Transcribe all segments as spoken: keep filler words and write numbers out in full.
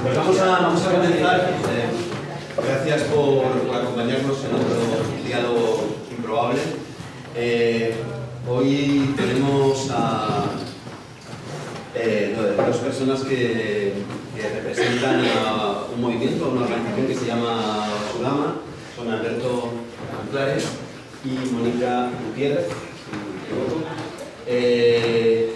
Pues vamos a, vamos a comenzar. Eh, gracias por, por acompañarnos en otro diálogo improbable. Eh, hoy tenemos a eh, dos personas que, que representan a un movimiento, a una organización que se llama Sudama. Son Alberto Anclares y Mónica Gutiérrez. Eh,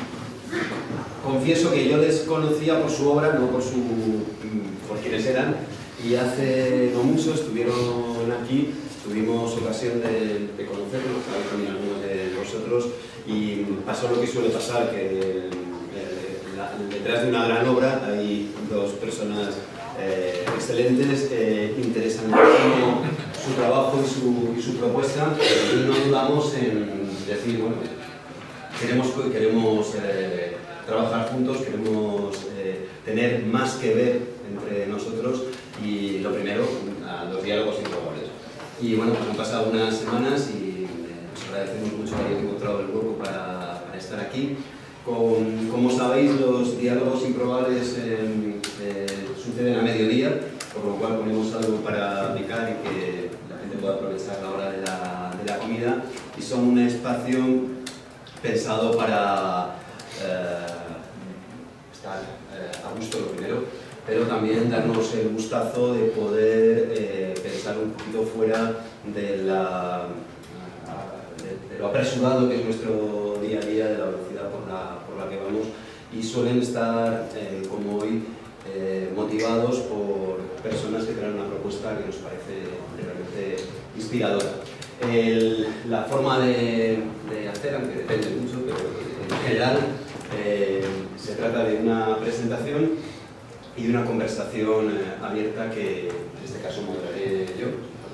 confieso que yo les conocía por su obra, no por, su, por quienes eran, y hace no mucho estuvieron aquí, tuvimos ocasión de, de conocerlos, sabéis también algunos de vosotros, y pasó lo que suele pasar, que eh, la, detrás de una gran obra hay dos personas eh, excelentes, eh, interesan muchísimo su trabajo y su, y su propuesta, y no dudamos en decir, bueno, queremos, queremos eh, trabajar juntos, queremos eh, tener más que ver entre nosotros y lo primero, a los diálogos improbables. Y bueno, pues han pasado unas semanas y eh, os agradecemos mucho que hayáis encontrado el hueco para, para estar aquí. Con, como sabéis, los diálogos improbables eh, eh, suceden a mediodía, por lo cual ponemos algo para picar y que la gente pueda aprovechar la hora de la, de la comida, y son un espacio pensado para eh, estar eh, a gusto lo primero, pero también darnos el gustazo de poder eh, pensar un poquito fuera de, la, de, de lo apresurado que es nuestro día a día, de la velocidad por la, por la que vamos, y suelen estar, eh, como hoy, eh, motivados por personas que traen una propuesta que nos parece realmente inspiradora. El, la forma de, de hacer, aunque depende mucho, pero en general eh, se trata de una presentación y de una conversación eh, abierta que en este caso moderaré yo.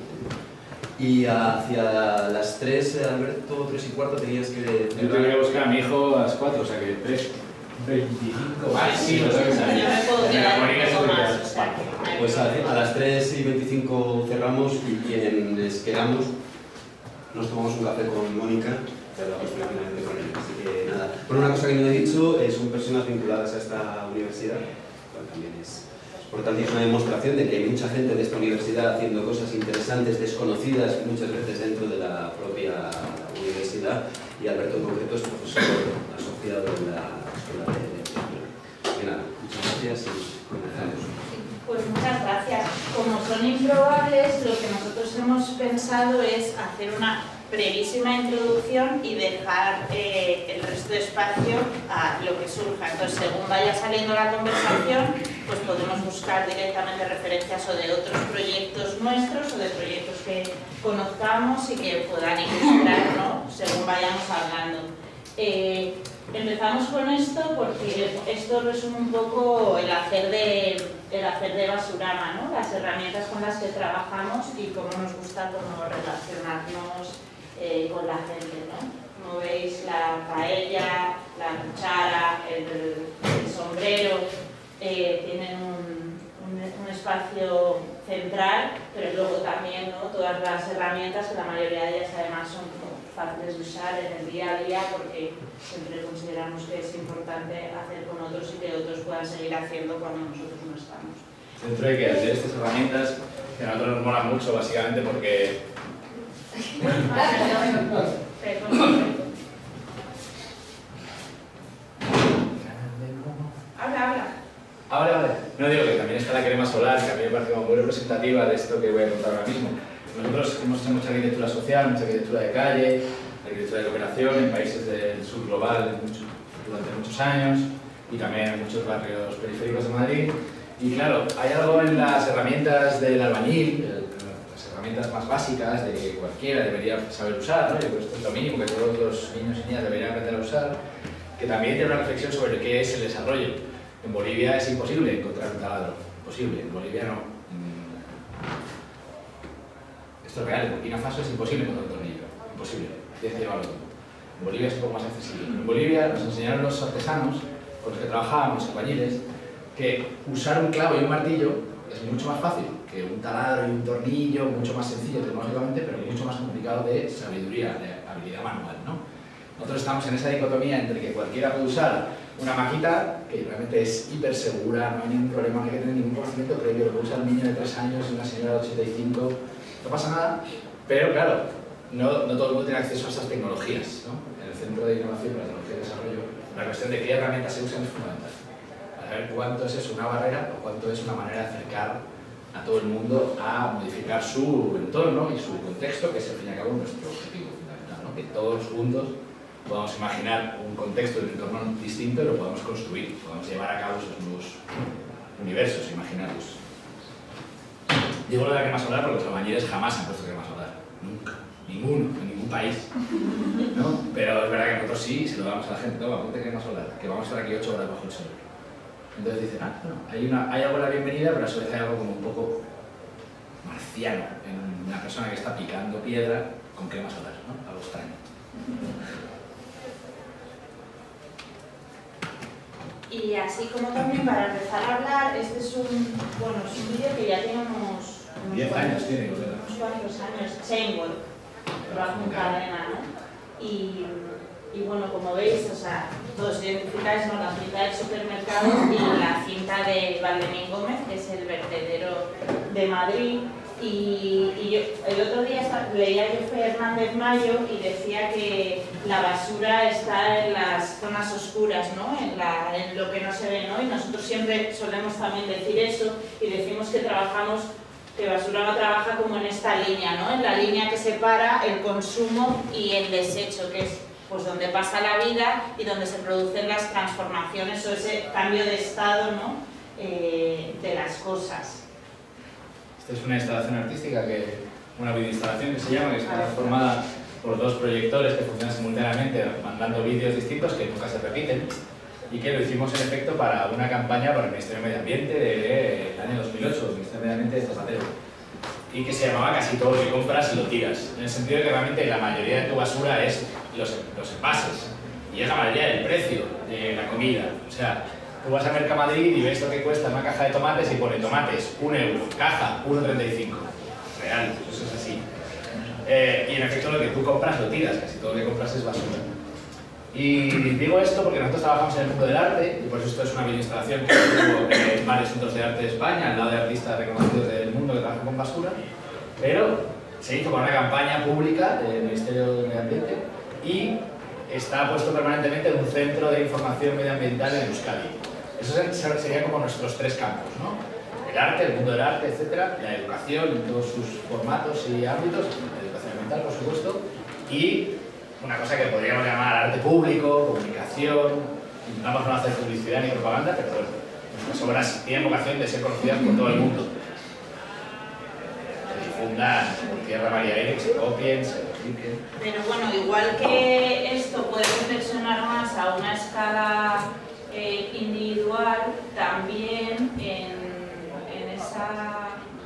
Y hacia las tres, Alberto, tres y cuarto tenías que... Yo tengo que buscar a mi hijo a las cuatro, o sea que tres veinticinco. Vale, sí, lo sabes. yo me puedo quedar un poco más, o sea, Pues a, a las tres y veinticinco cerramos, y quienes queramos nos tomamos un café con Mónica, que hablamos finalmente con ella. Así que nada. Bueno, una cosa que no he dicho, eh, son personas vinculadas a esta universidad, cual también es importante, y es una demostración de que hay mucha gente de esta universidad haciendo cosas interesantes, desconocidas muchas veces dentro de la propia universidad, y Alberto en concreto es profesor asociado en la Escuela de Derecho. Y nada, muchas gracias y comenzamos. Pues muchas gracias. Como son improbables, lo que nosotros hemos pensado es hacer una brevísima introducción y dejar eh, el resto de espacio a lo que surja. Entonces, según vaya saliendo la conversación, pues podemos buscar directamente referencias o de otros proyectos nuestros o de proyectos que conozcamos y que puedan ilustrar, ¿no?, según vayamos hablando. Eh, empezamos con esto porque esto resume un poco el hacer de, el hacer de Basurama, ¿no?, las herramientas con las que trabajamos y cómo nos gusta cómo relacionarnos eh, con la gente, ¿no? Como veis, la paella, la cuchara, el, el sombrero eh, tienen un, un, un espacio central, pero luego también, ¿no?, todas las herramientas, que la mayoría de ellas además son fáciles de usar en el día a día, porque siempre consideramos que es importante hacer con otros y que otros puedan seguir haciendo cuando nosotros no estamos. Dentro de que hacer estas herramientas, que a nosotros nos mola mucho, básicamente porque... Habla, habla. Ahora, vale. No digo que también está la crema solar, que a mí me parece como muy representativa de esto que voy a contar ahora mismo. Nosotros hemos hecho mucha arquitectura social, mucha arquitectura de calle, arquitectura de cooperación en países del sur global mucho, durante muchos años, y también en muchos barrios periféricos de Madrid. Y claro, hay algo en las herramientas del albañil, las herramientas más básicas de que cualquiera debería saber usar, ¿no? Yo creo que esto es lo mínimo que todos los niños y niñas deberían aprender a usar, que también tiene una reflexión sobre qué es el desarrollo. En Bolivia es imposible encontrar un taladro, imposible, en Bolivia no. Esto es real, en Burkina Faso es imposible encontrar un tornillo, imposible, tienes que llevarlo todo. En Bolivia es un poco más accesible. En Bolivia nos enseñaron los artesanos con los que trabajábamos, los albañiles, que usar un clavo y un martillo es mucho más fácil que un taladro y un tornillo, mucho más sencillo tecnológicamente, pero mucho más complicado de sabiduría, de habilidad manual, ¿no? Nosotros estamos en esa dicotomía entre que cualquiera puede usar una maquita que realmente es hiper segura, no hay ningún problema, no hay que tener ningún conocimiento previo, lo que usa el niño de tres años y una señora de ochenta y cinco, no pasa nada, pero claro, no, no todo el mundo tiene acceso a esas tecnologías, ¿no? En el Centro de Innovación para la Tecnología y Desarrollo, la cuestión de qué herramientas se usan es fundamental, para ver cuánto es eso una barrera o cuánto es una manera de acercar a todo el mundo a modificar su entorno y su contexto, que es al fin y al cabo nuestro objetivo fundamental, ¿no? Que todos juntos podamos imaginar un contexto y un entorno distinto y lo podamos construir, podamos llevar a cabo esos nuevos universos imaginarios. Digo lo de la crema solar porque los albañiles jamás han puesto crema solar, nunca, ninguno, en ningún país, ¿no? Pero es verdad que nosotros sí, se lo damos a la gente, no, ponte crema solar, que vamos a estar aquí ocho horas bajo el sol. Entonces dicen, ah, bueno, hay, una, hay algo de la bienvenida, pero a su vez hay algo como un poco marciano en una persona que está picando piedra con crema solar, ¿no? Algo extraño. Y así como también para empezar a hablar, este es un, bueno, es un vídeo que ya tiene unos... unos diez años tiene, unos cuantos años, Chainwork, trabajo en cadena, ¿no? Y, y bueno, como veis, o sea, todos identificáis, ¿no?, la cinta del supermercado y la cinta de Valdemín Gómez, que es el vertedero de Madrid. Y, y yo, el otro día leía yo Fernández Mayo y decía que la basura está en las zonas oscuras, ¿no? En, la, en lo que no se ve, ¿no? Y nosotros siempre solemos también decir eso y decimos que trabajamos, que Basura no trabaja como en esta línea, ¿no? En la línea que separa el consumo y el desecho, que es pues donde pasa la vida y donde se producen las transformaciones o ese cambio de estado, ¿no?, eh, de las cosas. Esta es una instalación artística, que, una videoinstalación que se llama, que está formada por dos proyectores que funcionan simultáneamente mandando vídeos distintos que nunca se repiten, y que lo hicimos en efecto para una campaña para el Ministerio de Medio Ambiente del año dos mil ocho, el Ministerio de Medio Ambiente de Zapatero, y que se llamaba Casi todo lo que compras lo tiras, en el sentido de que realmente la mayoría de tu basura es los, los envases, y es la mayoría del precio de la comida. O sea, tú vas a Mercamadrid y ves lo que cuesta una caja de tomates y pone tomates, un euro, caja, uno treinta y cinco. Real, eso es así. Eh, y en efecto lo que tú compras lo tiras, casi todo lo que compras es basura. Y digo esto porque nosotros trabajamos en el mundo del arte, y por eso esto es una videoinstalación que hubo en varios centros de arte de España, al lado de artistas reconocidos del mundo que trabajan con basura, pero se hizo con una campaña pública del Ministerio de Medio Ambiente y está puesto permanentemente en un centro de información medioambiental en Euskadi. Esos serían como nuestros tres campos, ¿no? El arte, el mundo del arte, etcétera, la educación en todos sus formatos y ámbitos, la educación ambiental, por supuesto, y una cosa que podríamos llamar arte público, comunicación. Intentamos no hacer publicidad ni propaganda, pero bueno, nuestras obras tienen vocación de ser conocidas por todo el mundo. Se difundan por tierra, mar y aire, que se copien, se repliquen. Pero bueno, igual que esto puede reflexionar más a una escala eh, individual, también en, en esa...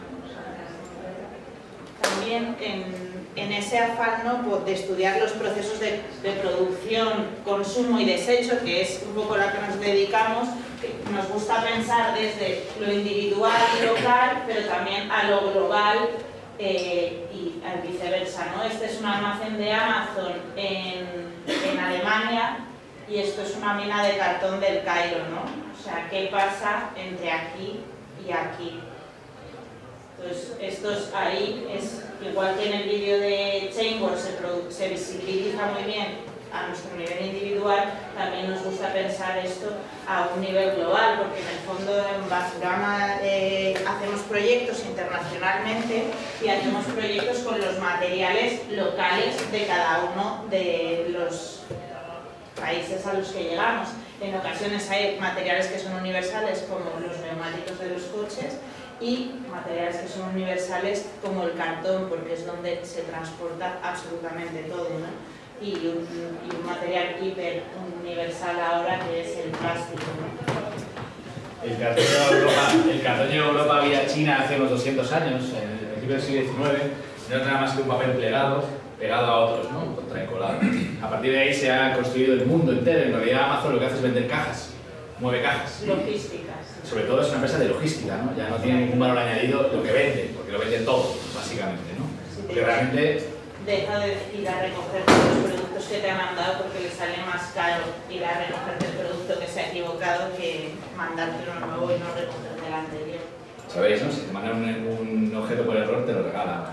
también en... en ese afán, ¿no?, de estudiar los procesos de, de producción, consumo y desecho, que es un poco a lo que nos dedicamos, que nos gusta pensar desde lo individual y local, pero también a lo global eh, y al viceversa, ¿no? Este es un almacén de Amazon en, en Alemania y esto es una mina de cartón del Cairo, ¿no? O sea, ¿qué pasa entre aquí y aquí? Entonces, esto es, ahí es igual que en el vídeo de Chainwork se, se visibiliza muy bien a nuestro nivel individual, también nos gusta pensar esto a un nivel global, porque en el fondo en Basurama eh, hacemos proyectos internacionalmente y hacemos proyectos con los materiales locales de cada uno de los países a los que llegamos. En ocasiones hay materiales que son universales como los neumáticos de los coches, y materiales que son universales como el cartón, porque es donde se transporta absolutamente todo, ¿no? Y un, y un material hiper universal ahora que es el plástico, ¿no? El cartón llegó a Europa, el cartón llegó a Europa vía China hace unos doscientos años, en el principio del siglo diecinueve, no es nada más que un papel plegado, pegado a otros, ¿no? Contraencolado. A partir de ahí se ha construido el mundo entero. En realidad Amazon lo que hace es vender cajas, mueve cajas. Logísticas. Sobre todo es una empresa de logística, ¿no? Ya no tiene ningún valor añadido lo que vende, porque lo vende todo, básicamente, ¿no? Sí, porque realmente... Deja de ir a recoger todos los productos productos que te han mandado porque les sale más caro ir a recogerte el producto que se ha equivocado que mandarte uno nuevo y no recogerte el anterior. ¿Sabéis, no? Si te mandan un, un objeto por error, te lo regalan.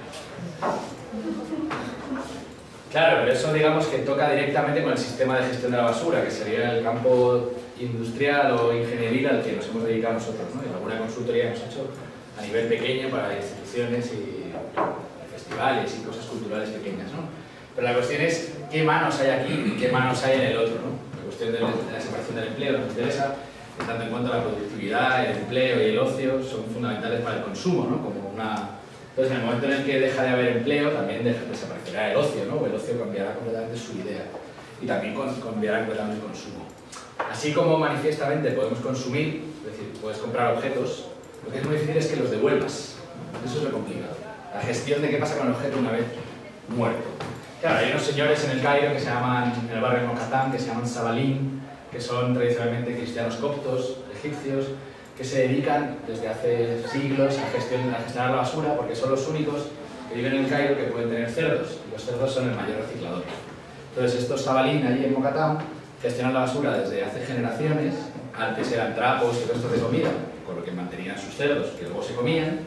Claro, pero eso digamos que toca directamente con el sistema de gestión de la basura, que sería el campo industrial o ingenieril al que nos hemos dedicado nosotros, ¿no? Y alguna consultoría hemos hecho a nivel pequeño para instituciones y festivales y cosas culturales pequeñas, ¿no? Pero la cuestión es qué manos hay aquí y qué manos hay en el otro, ¿no? La cuestión de la, de la separación del empleo nos interesa, que tanto en cuanto a la productividad, el empleo y el ocio son fundamentales para el consumo, ¿no? Como una... Entonces, en el momento en el que deja de haber empleo, también desaparecerá el ocio, ¿no? O el ocio cambiará completamente su idea y también cambiará completamente el consumo. Así como manifiestamente podemos consumir, es decir, puedes comprar objetos, lo que es muy difícil es que los devuelvas. Eso es lo complicado. La gestión de qué pasa con el objeto una vez muerto. Claro, hay unos señores en el Cairo que se llaman, en el barrio de Mokattam, que se llaman Sabalín, que son tradicionalmente cristianos coptos, egipcios, que se dedican desde hace siglos a, gestión, a gestionar la basura, porque son los únicos que viven en el Cairo que pueden tener cerdos, y los cerdos son el mayor reciclador. Entonces estos Sabalín allí en Mokattam gestionan la basura desde hace generaciones. Antes eran trapos y restos de comida, con lo que mantenían sus cerdos, que luego se comían,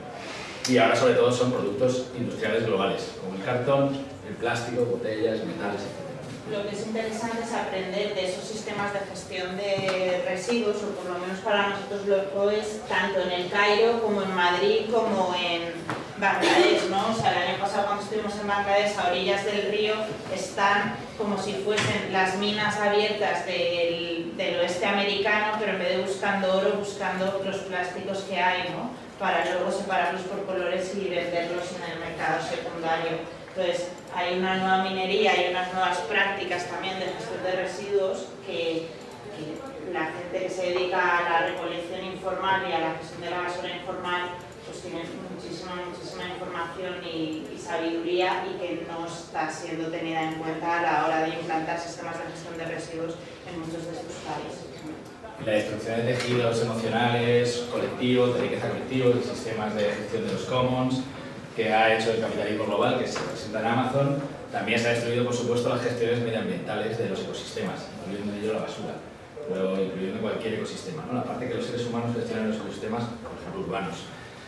y ahora sobre todo son productos industriales globales, como el cartón, el plástico, botellas, metales, etcétera. Lo que es interesante es aprender de esos sistemas de gestión de residuos, o por lo menos para nosotros lo es, tanto en el Cairo como en Madrid como en Bangladesh, ¿no? O sea, el año pasado cuando estuvimos en Bangladesh, a orillas del río, están como si fuesen las minas abiertas del, del oeste americano, pero en vez de buscando oro, buscando los plásticos que hay, ¿no? Para luego separarlos por colores y venderlos en el mercado secundario. Entonces, hay una nueva minería y unas nuevas prácticas también de gestión de residuos que, que la gente que se dedica a la recolección informal y a la gestión de la basura informal pues tiene muchísima, muchísima información y, y sabiduría y que no está siendo tenida en cuenta a la hora de implantar sistemas de gestión de residuos en muchos de estos países. La destrucción de tejidos emocionales, colectivos, de riqueza colectiva, de sistemas de gestión de los commons, que ha hecho el capitalismo global, que se presenta en Amazon, también se ha destruido, por supuesto, las gestiones medioambientales de los ecosistemas, incluyendo ello la basura, pero incluyendo cualquier ecosistema, ¿no? La parte que los seres humanos gestionan los ecosistemas, por ejemplo, urbanos.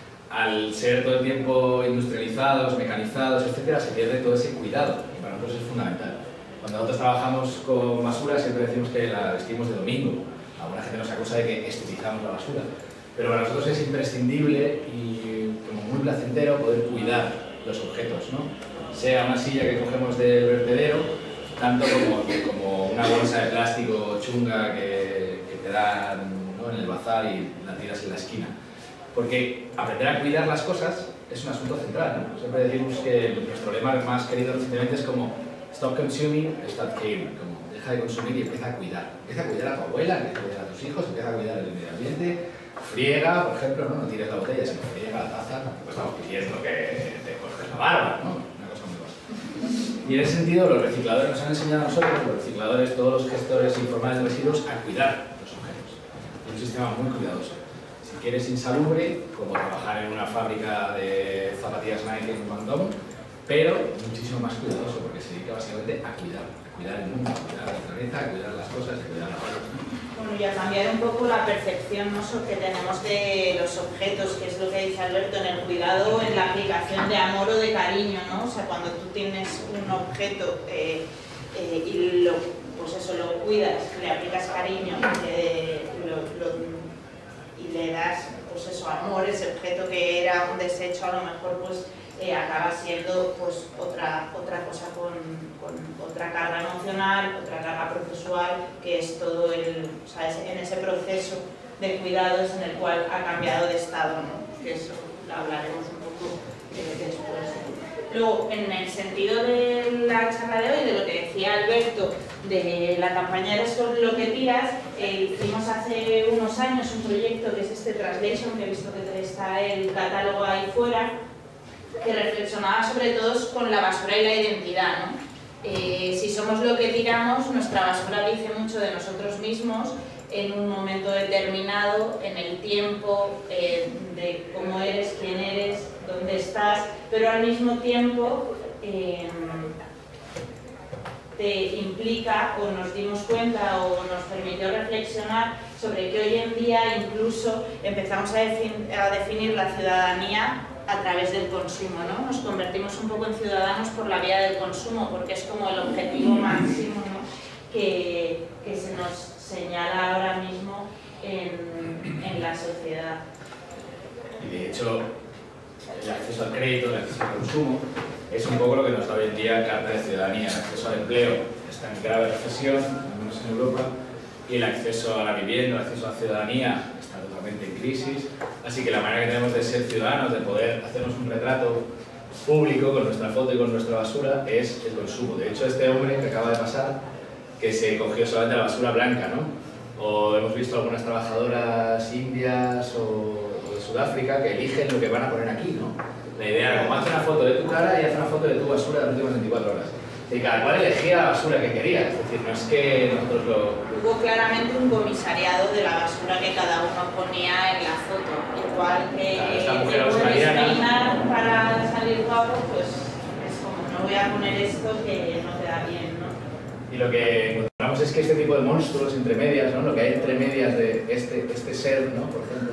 Al ser todo el tiempo industrializados, mecanizados, etcétera, se pierde todo ese cuidado, y para nosotros es fundamental. Cuando nosotros trabajamos con basura, siempre decimos que la vestimos de domingo. Alguna gente nos acusa de que estilizamos la basura, pero para nosotros es imprescindible y como muy placentero poder cuidar los objetos, ¿no? Sea una silla que cogemos del vertedero, tanto como, como una bolsa de plástico chunga que, que te dan, ¿no?, en el bazar y la tiras en la esquina. Porque aprender a cuidar las cosas es un asunto central, ¿no? Siempre decimos que nuestro lema más querido recientemente es como stop consuming, start caring, como deja de consumir y empieza a cuidar. Empieza a cuidar a tu abuela, empieza a cuidar a tus hijos, empieza a cuidar el medio ambiente, friega, por ejemplo, ¿no? No tires la botella, sino friega la taza, tampoco estamos pidiendo que te cortes la barba, ¿no? Una cosa muy básica. Y en ese sentido, los recicladores nos han enseñado a nosotros, los recicladores, todos los gestores informales de residuos, a cuidar los objetos. Es un sistema muy cuidadoso. Si quieres insalubre, como trabajar en una fábrica de zapatillas Nike en Guangdong, pero muchísimo más cuidadoso, porque se dedica básicamente a cuidar, a cuidar el mundo, a cuidar la naturaleza, a cuidar las cosas, a cuidar la vida. Bueno, y a cambiar un poco la percepción, ¿no?, que tenemos de los objetos, que es lo que dice Alberto, en el cuidado, en la aplicación de amor o de cariño, ¿no? O sea, cuando tú tienes un objeto eh, eh, y lo, pues eso, lo cuidas, le aplicas cariño eh, lo, lo, y le das, pues eso, amor, ese objeto que era un desecho, a lo mejor pues eh, acaba siendo pues otra, otra cosa con, con otra carga emocional, otra carga procesual, que es todo el, o sea, en ese proceso de cuidados en el cual ha cambiado de estado, ¿no? Que eso lo hablaremos un poco eh, después. Luego, en el sentido de la charla de hoy, de lo que decía Alberto, de la campaña Eres lo que tiras, eh, hicimos hace unos años un proyecto que es este Translation, que he visto que está el catálogo ahí fuera, que reflexionaba sobre todo con la basura y la identidad, ¿no? Eh, si somos lo que tiramos, nuestra basura dice mucho de nosotros mismos en un momento determinado, en el tiempo, eh, de cómo eres, quién eres, dónde estás, pero al mismo tiempo eh, te implica o nos dimos cuenta o nos permitió reflexionar sobre que hoy en día incluso empezamos a, defin- a definir la ciudadanía a través del consumo, ¿no? Nos convertimos un poco en ciudadanos por la vía del consumo, porque es como el objetivo máximo, ¿no? que, que se nos señala ahora mismo en, en la sociedad. Y de hecho, el acceso al crédito, el acceso al consumo, es un poco lo que nos da hoy en día Carta de Ciudadanía. El acceso al empleo está en grave recesión, al menos en Europa, y el acceso a la vivienda, el acceso a la ciudadanía está totalmente en crisis. Así que la manera que tenemos de ser ciudadanos, de poder hacernos un retrato público con nuestra foto y con nuestra basura, es el consumo. De hecho, este hombre que acaba de pasar, que se cogió solamente la basura blanca, ¿no? O hemos visto algunas trabajadoras indias o, o de Sudáfrica que eligen lo que van a poner aquí, ¿no? La idea era como hace una foto de tu cara y hace una foto de tu basura de las últimas veinticuatro horas. Y cada cual elegía la basura que quería, es decir, no es que nosotros lo... Hubo claramente un comisariado de la basura que cada uno ponía en la foto, igual que Claro, esta mujer te puedes australiana. peinar para salir guapo, pues es como no voy a poner esto que no queda bien, ¿no? Y lo que encontramos es que este tipo de monstruos entre medias, ¿no? Lo que hay entre medias de este, este ser, ¿no? Por ejemplo,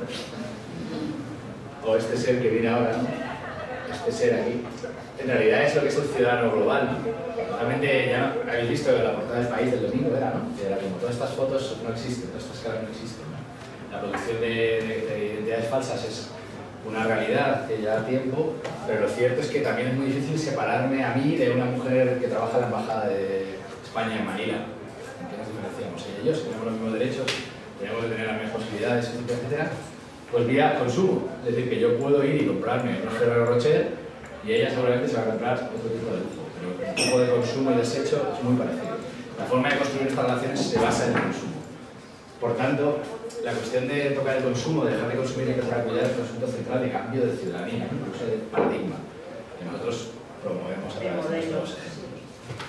o este ser que viene ahora, ¿no? Este ser aquí, en realidad es lo que es el ciudadano global, ¿no? Realmente ya no, habéis visto la portada del País del domingo, era, ¿no? Que era como todas estas fotos no existen, todas estas caras no existen, ¿no? La producción de, de, de identidades falsas es una realidad hace ya tiempo, pero lo cierto es que también es muy difícil separarme a mí de una mujer que trabaja en la embajada de España en Manila. ¿En qué nos diferenciamos? Ella y yo, si tenemos los mismos derechos, tenemos que tener las mismas posibilidades, etcétera, pues vía consumo. Es decir, que yo puedo ir y comprarme unos Ferrero Rocher y ella seguramente se va a comprar otro tipo de lujo, pero el tipo de consumo y desecho es muy parecido. La forma de construir estas relaciones se basa en el consumo. Por tanto, la cuestión de tocar el consumo, de dejar de consumir y empezar a cuidar es un asunto central de cambio de ciudadanía, incluso de paradigma, que nosotros promovemos a través de nuestros ejemplos.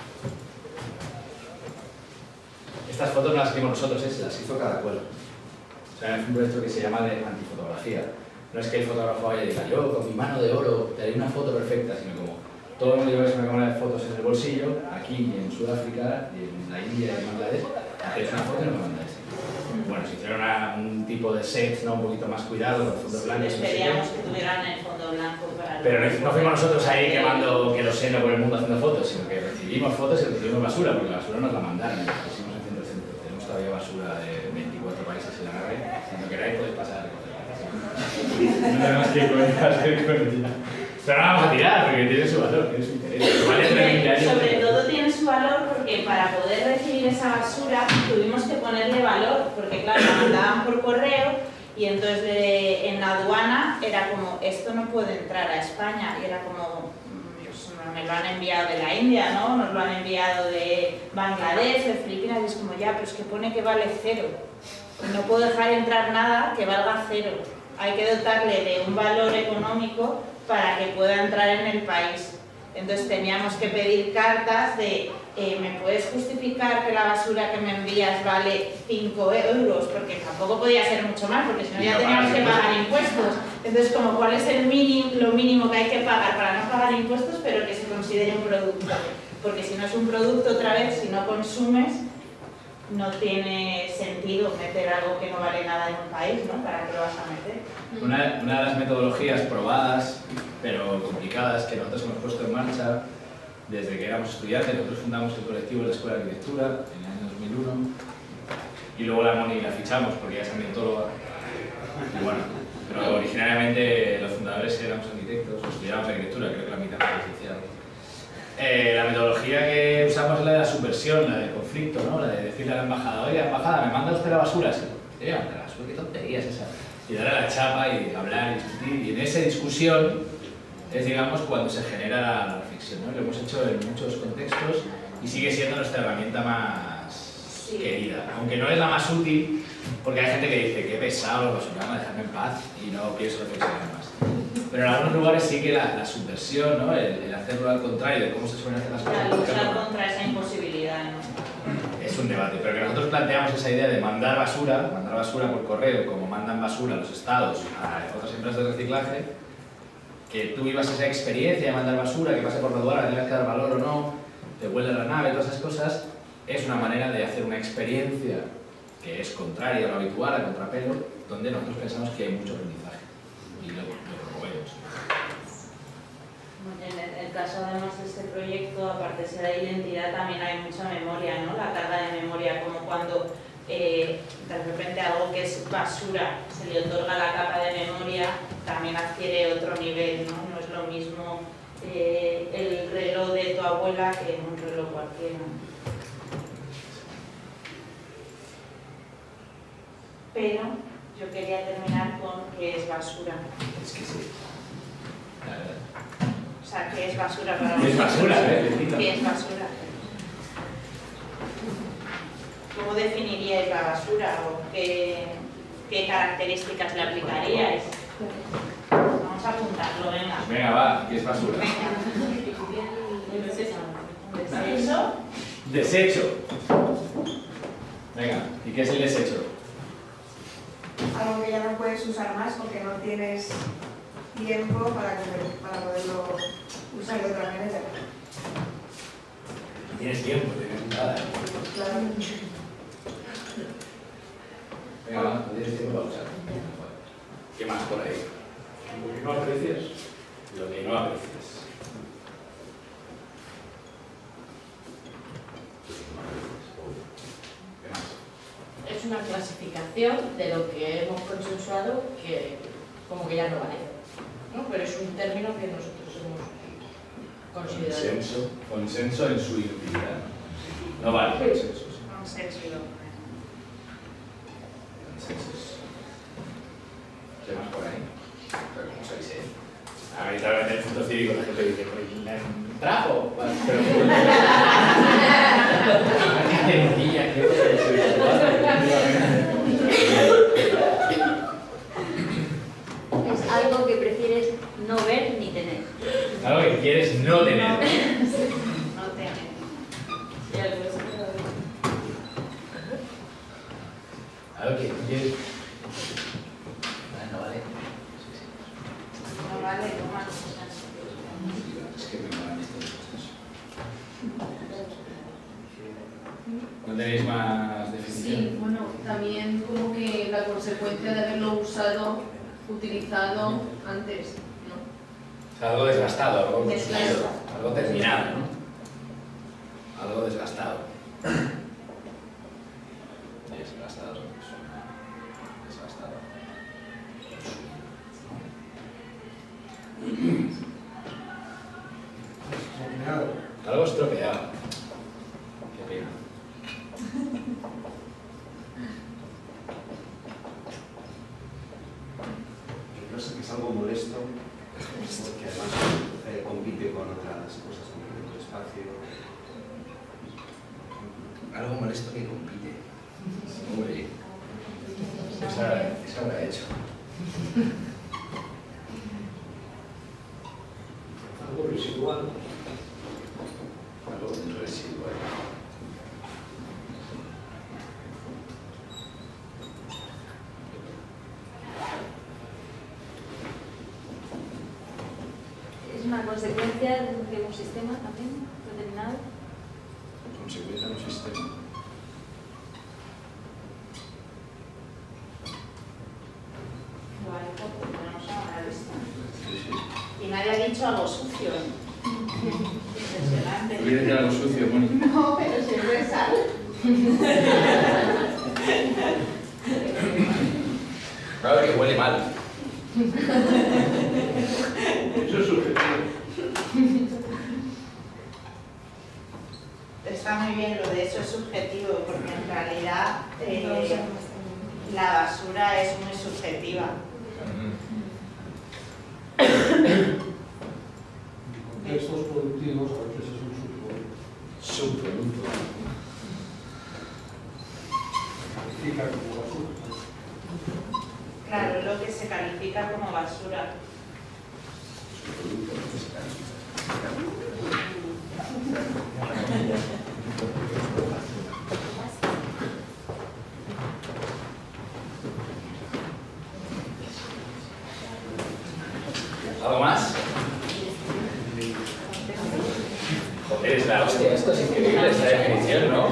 Estas fotos no las hicimos nosotros, ¿eh? Se las hizo cada cual. O sea, es un proyecto que se llama de antifotografía. No es que el fotógrafo vaya y diga, yo con mi mano de oro te haré una foto perfecta, sino como todo el mundo lleva una cámara de fotos en el bolsillo, aquí y en Sudáfrica, y en la India y en Bangladesh, hacéis una foto y nos mandáis. Bueno, si hicieron una, un tipo de set, ¿no? Un poquito más cuidado, con fondos blancos. Les pedíamos que tuvieran el fondo blanco para... Pero no, no fuimos nosotros ahí quemando queroseno por el mundo haciendo fotos, sino que recibimos fotos y recibimos basura, porque la basura nos la mandaron, la pusimos en centro centro. Tenemos todavía basura de veinticuatro países en la nave, cuando queráis podéis pasar a recogerla. No tenemos que ir con ella. Pero no la vamos a tirar, porque tiene su valor, tiene su interés. Vale, Sobre, sobre todo tiene su valor porque para poder recibir esa basura tuvimos que ponerle valor, porque claro, la mandaban por correo y entonces de, en la aduana era como, esto no puede entrar a España, y era como, pues me lo han enviado de la India, ¿no? Nos lo han enviado de Bangladesh, de Filipinas, y es como, ya, pero es que pone que vale cero. No puedo dejar entrar nada que valga cero. Hay que dotarle de un valor económico para que pueda entrar en el país. Entonces teníamos que pedir cartas de eh, ¿me puedes justificar que la basura que me envías vale cinco euros? Porque tampoco podía ser mucho más, porque si no ya teníamos que pagar impuestos. Entonces, como cuál es el mínimo, lo mínimo que hay que pagar para no pagar impuestos, pero que se considere un producto. Porque si no es un producto, otra vez, si no consumes, no tiene sentido meter algo que no vale nada en un país, ¿no? ¿Para qué lo vas a meter? Una, una de las metodologías probadas, pero complicadas, que nosotros hemos puesto en marcha desde que éramos estudiantes. Nosotros fundamos el colectivo de la Escuela de Arquitectura en el año dos mil uno y luego la Moni la fichamos porque ella es ambientóloga. Y bueno, pero originariamente los fundadores éramos arquitectos, o estudiábamos arquitectura, creo que la mitad era licenciado. Eh, la metodología que usamos es la de la subversión, la del conflicto, ¿no? La de decirle a la embajada, oiga, embajada, ¿me manda usted la basura? Sí, te voy a mandar la basura, qué tontería es esa. Y darle la chapa y hablar y discutir. Y en esa discusión es, digamos, cuando se genera la, la reflexión, ¿no? Lo hemos hecho en muchos contextos y sigue siendo nuestra herramienta más sí. querida. Aunque no es la más útil, porque hay gente que dice, qué pesado los basuranos, dejarme en paz y no pienso reflexionar más. Pero en algunos lugares sí que la, la subversión, ¿no? el, el hacerlo al contrario de cómo se suelen hacer las cosas. La lucha contra esa imposibilidad, ¿no? Es un debate, pero que nosotros planteamos esa idea de mandar basura, mandar basura por correo, como mandan basura los estados a otras empresas de reciclaje, que tú vivas esa experiencia de mandar basura, que pase por la aduana, tengas que dar valor o no, te huele la nave, todas esas cosas, es una manera de hacer una experiencia que es contraria a lo habitual, a contrapelo, donde nosotros pensamos que hay mucho aprendizaje y lo, lo promovemos. En el, el caso además de este proyecto, aparte de ser la identidad, también hay mucha memoria, ¿no? La carga de memoria, como cuando eh, de repente algo que es basura se le otorga la capa de memoria, también adquiere otro nivel, ¿no? No es lo mismo eh, el reloj de tu abuela que un reloj cualquiera. Pero yo quería terminar con qué es basura. Es que sí, la verdad. O sea, ¿qué es basura para ¿Qué es vosotros? basura, eh? ¿Qué es basura? ¿Cómo definiríais la basura o qué, qué características le aplicaríais? Vamos a apuntarlo, venga. Venga, va, ¿qué es basura? ¿Desecho? Desecho. Venga, ¿y qué es el desecho? Algo que ya no puedes usar más porque no tienes tiempo para, para poderlo usar de otra manera. Tienes tiempo, tienes nada. Claro. Venga, va, no tienes tiempo para usar. ¿Qué más por ahí? Lo que no aprecias. Lo que no aprecias. ¿Qué más? Es una clasificación de lo que hemos consensuado que como que ya no vale, ¿no? Pero es un término que nosotros hemos considerado. Consenso, consenso en su inutilidad. No vale, consenso. Sí. Consenso y lo Consensos. ¿Qué más por ahí? Pero ¿cómo se dice? A ver, tal vez en el punto cívico la gente dice, pues, trajo, pero qué mentilla, qué Es algo que prefieres no ver ni tener. algo que quieres no tener. No tener. Y algo es- Algo que quieres. No vale. No vale, toma. Es que me molan estas cosas. ¿No tenéis más definición? Sí, bueno, también como que la consecuencia de haberlo usado, utilizado antes, ¿no? O sea, algo desgastado, algo consumido, Desgastado. algo terminado, ¿no? Algo desgastado. Desgastado, suena desgastado. Algo estropeado. Qué pena. No sé que es algo molesto, porque además eh, compite con otras cosas, compite con el espacio. Algo molesto que compite. Uy. Eso habrá, eso habrá hecho. Algo residual. Algo residual. Es una consecuencia de un sistema también determinado. Consecuencia de un sistema. Vale, pues tenemos a la lista. Sí, sí. Y nadie ha dicho algo sucio. Impresionante. ¿Quieres decir algo sucio, Moni? No, pero siempre sal. Claro que huele mal. Eso es subjetivo. Está muy bien, lo de eso es subjetivo, porque en realidad eh, la basura es muy subjetiva. Contextos productivos a veces es un subproducto. Subproducto. Califica como basura. Claro, lo que se califica como basura. Subproducto que se califica. ¿Algo más? Joder. Es la hostia, esto es increíble, esta definición, ¿no?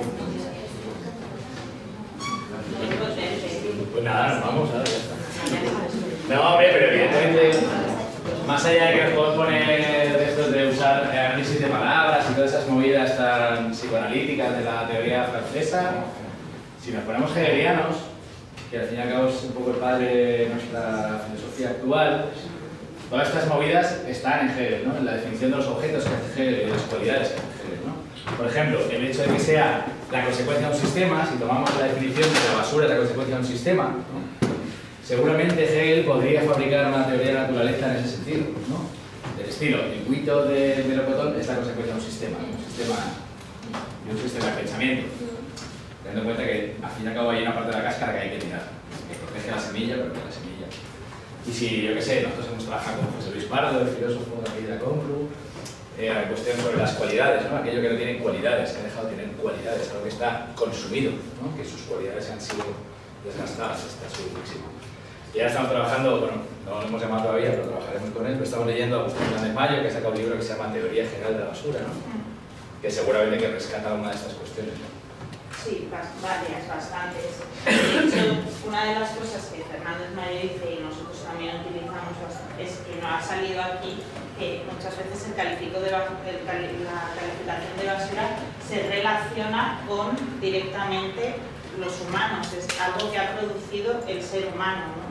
Pues nada, nos vamos, ahora ya está. No, hombre, pero evidentemente, más allá de que nos podemos poner de estos de usar análisis de palabras y todas esas movidas tan psicoanalíticas de la teoría francesa, si nos ponemos hegelianos, que al fin y al cabo es un poco el padre de nuestra filosofía actual, todas estas movidas están en Hegel, ¿no? En la definición de los objetos que hace Hegel y de las cualidades que hace Hegel, ¿no? Por ejemplo, el hecho de que sea la consecuencia de un sistema, si tomamos la definición de que la basura es la consecuencia de un sistema, ¿no? Seguramente Hegel podría fabricar una teoría de la naturaleza en ese sentido, ¿no? Del estilo, el cuito de melocotón es la consecuencia de un sistema, un sistema y un sistema de pensamiento. Teniendo en cuenta que al fin y al cabo hay una parte de la cáscara que hay que tirar, que protege la semilla, pero que la semilla. Y si, yo qué sé, nosotros hemos trabajado con José Luis Pardo, el filósofo de aquí de la Complu, eh, la cuestión sobre las cualidades, ¿no? Aquello que no tiene cualidades, que ha dejado de tener cualidades, algo que está consumido, ¿no? Que sus cualidades han sido desgastadas hasta su máximo. Y ahora estamos trabajando, bueno, no lo hemos llamado todavía, pero trabajaremos con él, pero estamos leyendo a Agustín Fernández Mayo, que ha sacado un libro que se llama Teoría General de la Basura, ¿no? Que seguramente que rescata una de estas cuestiones, ¿no? Sí, varias, bastantes. De hecho, una de las cosas que Fernández Mayo dice y nosotros también utilizamos bastante, es que no ha salido aquí que muchas veces el califico de la calificación de basura se relaciona con directamente los humanos, es algo que ha producido el ser humano, ¿no?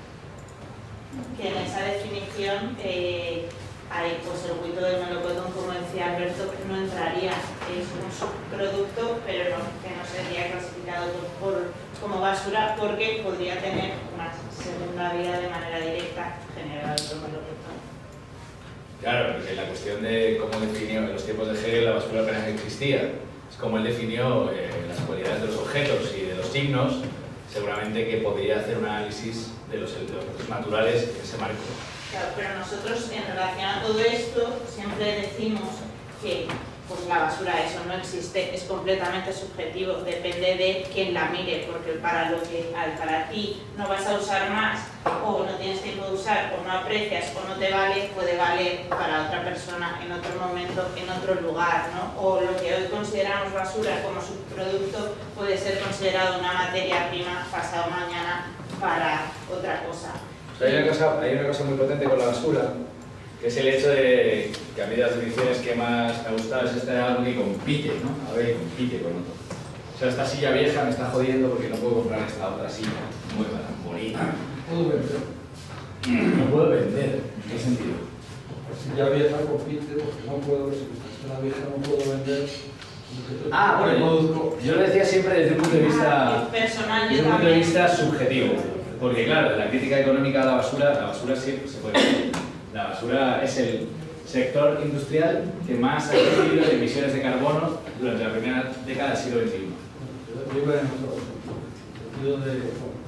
Que en esa definición eh, hay, pues el cuito del melocotón, como decía Alberto, que no entraría, es un subproducto, pero no, que no sería clasificado por, como basura porque podría tener una segunda vida de manera directa generada por melocotón. Claro, porque la cuestión de cómo definió en los tiempos de Hegel la basura apenas existía, es como él definió eh, las cualidades de los objetos y de los signos, seguramente que podría hacer un análisis de los, de los objetos naturales en ese marco. Claro, pero nosotros en relación a todo esto siempre decimos que pues, la basura, eso no existe, es completamente subjetivo, depende de quién la mire, porque para lo que para ti no vas a usar más, o no tienes tiempo de usar, o no aprecias, o no te vale, puede valer para otra persona en otro momento, en otro lugar, ¿no? O lo que hoy consideramos basura como subproducto puede ser considerado una materia prima pasado mañana para otra cosa. Hay una, cosa, hay una cosa muy potente con la basura, que es el hecho de que a mí de las definiciones que más me ha gustado es esta de algo que compite, ¿no? A ver, compite con otro. O sea, esta silla vieja me está jodiendo porque no puedo comprar esta otra silla nueva, tan bonita. Puedo vender. No puedo vender. ¿En qué sentido? La silla vieja compite porque no puedo, si la vieja no puedo vender. Ah, bueno, yo, yo lo decía siempre desde un punto de vista, personal, desde un punto de vista subjetivo. Porque claro, de la crítica económica de la basura, la basura sí se puede decir. La basura es el sector industrial que más ha recibido de emisiones de carbono durante la primera década del siglo veintiuno. Yo iba en otro sentido de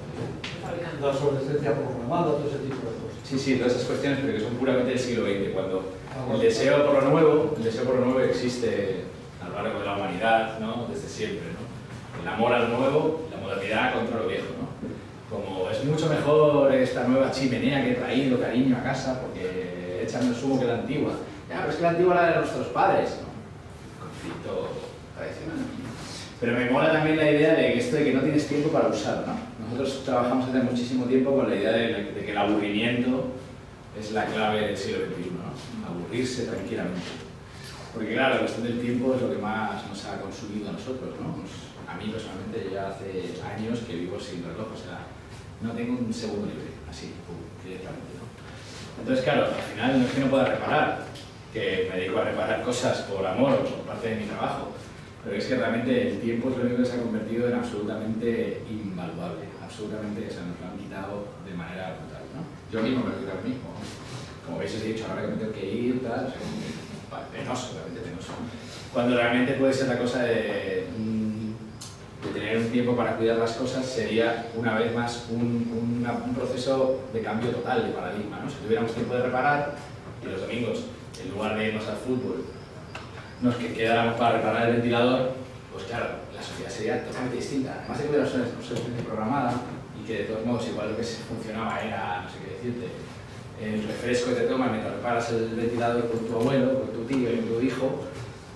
la obsolescencia programada, todo ese tipo de cosas. Sí, sí, todas esas cuestiones, pero que son puramente del siglo veinte, cuando el deseo por lo nuevo, el deseo por lo nuevo existe a lo largo de la humanidad, ¿no? Desde siempre, ¿no? El amor a lo nuevo, la modernidad contra lo viejo, ¿no? Como es mucho mejor esta nueva chimenea que he traído, cariño, a casa, porque echan menos humo que la antigua. Ya, pero es que la antigua era de nuestros padres, ¿no? Conflicto tradicional. Pero me mola también la idea de que esto de que no tienes tiempo para usar, ¿no? Nosotros trabajamos hace muchísimo tiempo con la idea de, de que el aburrimiento es la clave del siglo veintiuno, ¿no? Aburrirse tranquilamente. Porque claro, la cuestión del tiempo es lo que más nos ha consumido a nosotros, ¿no? A mí personalmente ya hace años que vivo sin reloj, o sea, no tengo un segundo libre, así, pum, directamente, ¿no? Entonces, claro, al final no es que no pueda reparar, que me dedico a reparar cosas por amor o por parte de mi trabajo, pero es que realmente el tiempo es lo único que se ha convertido en absolutamente invaluable, absolutamente, o sea, nos lo han quitado de manera brutal, ¿no? Yo mismo me lo quito a mí mismo, ¿no? Como veis os he dicho, ahora que me tengo que ir, tal, o sea, penoso, realmente penoso. Cuando realmente puede ser la cosa de... de tener un tiempo para cuidar las cosas sería, una vez más, un, una, un proceso de cambio total de paradigma, ¿no? Si tuviéramos tiempo de reparar y los domingos, en lugar de irnos al fútbol, nos quedáramos para reparar el ventilador, pues claro, la sociedad sería totalmente distinta. Además de que hubiera una obsolescencia programada y que de todos modos igual lo que se funcionaba era, no sé qué decirte, el refresco que te tomas mientras reparas el ventilador con tu abuelo, con tu tío y con tu hijo,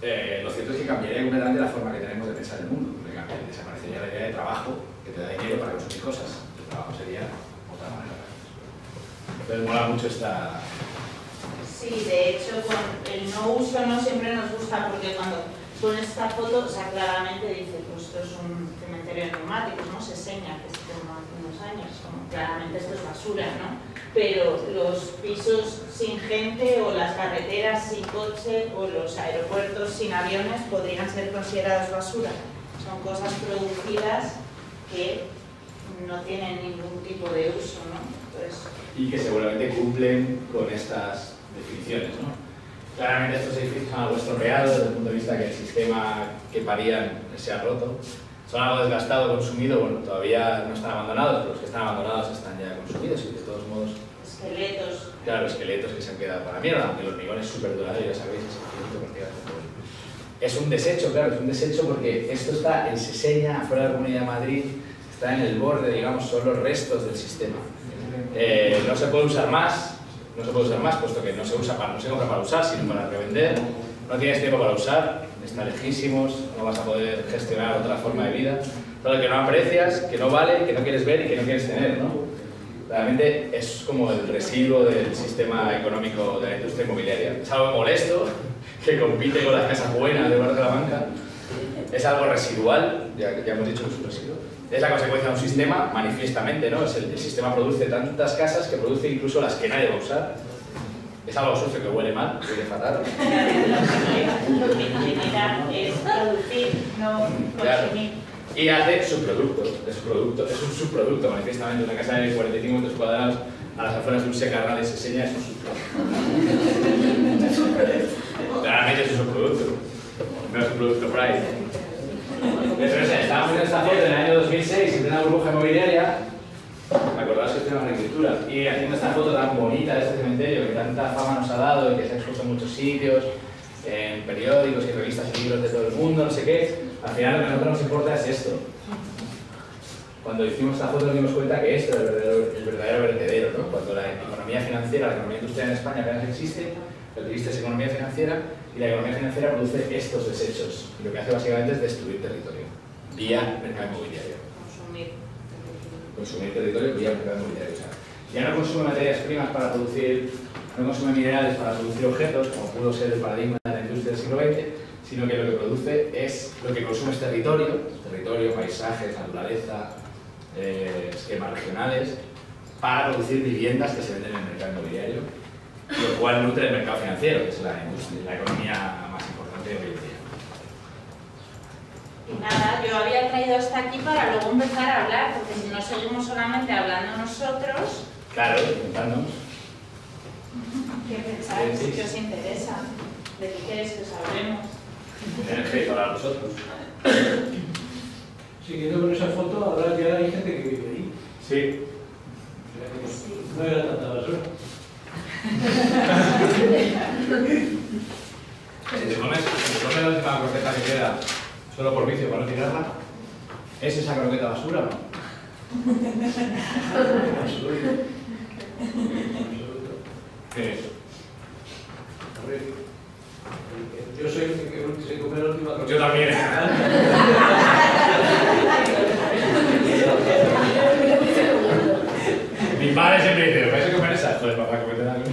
eh, lo cierto es que cambiaría completamente la forma que tenemos de pensar el mundo, porque cambiaría, desaparecería la idea de trabajo que te da dinero para consumir cosas. El trabajo sería otra manera. Entonces mola mucho esta... Sí, de hecho, con el no uso no siempre nos gusta, porque cuando pones esta foto, o sea, claramente dice, pues esto es un cementerio de neumáticos, ¿no? Se señala que es como hace unos años, como claramente esto es basura, ¿no? Pero los pisos sin gente o las carreteras sin coche o los aeropuertos sin aviones podrían ser considerados basura. Son cosas producidas que no tienen ningún tipo de uso, ¿no? Entonces, y que seguramente cumplen con estas definiciones, ¿no? Claramente estos edificios son algo estropeados desde el punto de vista que el sistema que parían se ha roto. Son algo desgastado, consumido, bueno, todavía no están abandonados, pero los que están abandonados están ya consumidos y de todos modos... Esqueletos. Claro, esqueletos que se han quedado para la mierda, aunque el hormigón es súper duradero, ya sabéis, es infinito prácticamente. Es un desecho, claro, es un desecho porque esto está en Seseña, afuera de la Comunidad de Madrid, está en el borde, digamos, son los restos del sistema. Eh, no se puede usar más, no se puede usar más, puesto que no se usa para, no se compra para usar, sino para revender. No tienes tiempo para usar, está lejísimos, no vas a poder gestionar otra forma de vida. Todo lo que no aprecias, que no vale, que no quieres ver y que no quieres tener, ¿no? Realmente es como el residuo del sistema económico de la industria inmobiliaria. Es algo molesto, que compite con las casas buenas de Barrio de la Banca. Es algo residual, ya, ya hemos dicho que es un residuo. Es la consecuencia de un sistema, manifiestamente, ¿no? Es el, el sistema produce tantas casas que produce incluso las que nadie va a usar. Es algo sucio que huele mal, huele fatal. Lo que genera es producir, no consumir. Claro. Y hace subproductos, es, producto, es un subproducto, manifiestamente. Una casa de cuarenta y cinco metros cuadrados a las afueras de un secarral de Seseña es un subproducto. Claramente es un subproducto, no es un producto price. Entonces, estábamos viendo esta foto en el año dos mil seis, en plena burbuja inmobiliaria. ¿Me acordáis que estoy en la agricultura? Y haciendo esta foto tan bonita de este cementerio que tanta fama nos ha dado y que se ha expuesto en muchos sitios, en periódicos y revistas y libros de todo el mundo, no sé qué, al final lo que a nosotros nos importa es esto. Cuando hicimos esta foto nos dimos cuenta que esto es el verdadero, el verdadero vertedero, ¿no? Cuando la economía financiera, la economía industrial en España apenas existe, lo que existe es economía financiera y la economía financiera produce estos desechos. Y lo que hace básicamente es destruir territorio vía mercado inmobiliario. Consumir. Consumir territorio vía mercado inmobiliario. O sea, ya no consume materias primas para producir, no consume minerales para producir objetos, como pudo ser el paradigma de la industria del siglo veinte, sino que lo que produce es, lo que consume es territorio, territorio, paisajes, naturaleza, eh, esquemas regionales, para producir viviendas que se venden en el mercado inmobiliario, lo cual nutre el mercado financiero, que es la, industria, la economía más importante de hoy en día. Y nada, yo había traído hasta aquí para luego empezar a hablar, porque si no seguimos solamente hablando nosotros... Claro, contadnos. ¿Qué pensáis? Sí, sí. ¿Qué os interesa? ¿De qué queréis que os hablemos? Tenéis que hablar vosotros. Siguiendo con esa foto, ahora ya hay gente que vive ahí. Sí. No era tanta basura. Si te pones, si te pones la última croqueta que queda solo por vicio, para no tirarla, ¿es esa croqueta basura o no? Absoluto. Absoluto. ¿Qué es? A ver, yo soy el que se come la última croqueta. Yo también. Mi padre siempre dice, ¿vais a comer esa? Joder, papá, comete algo.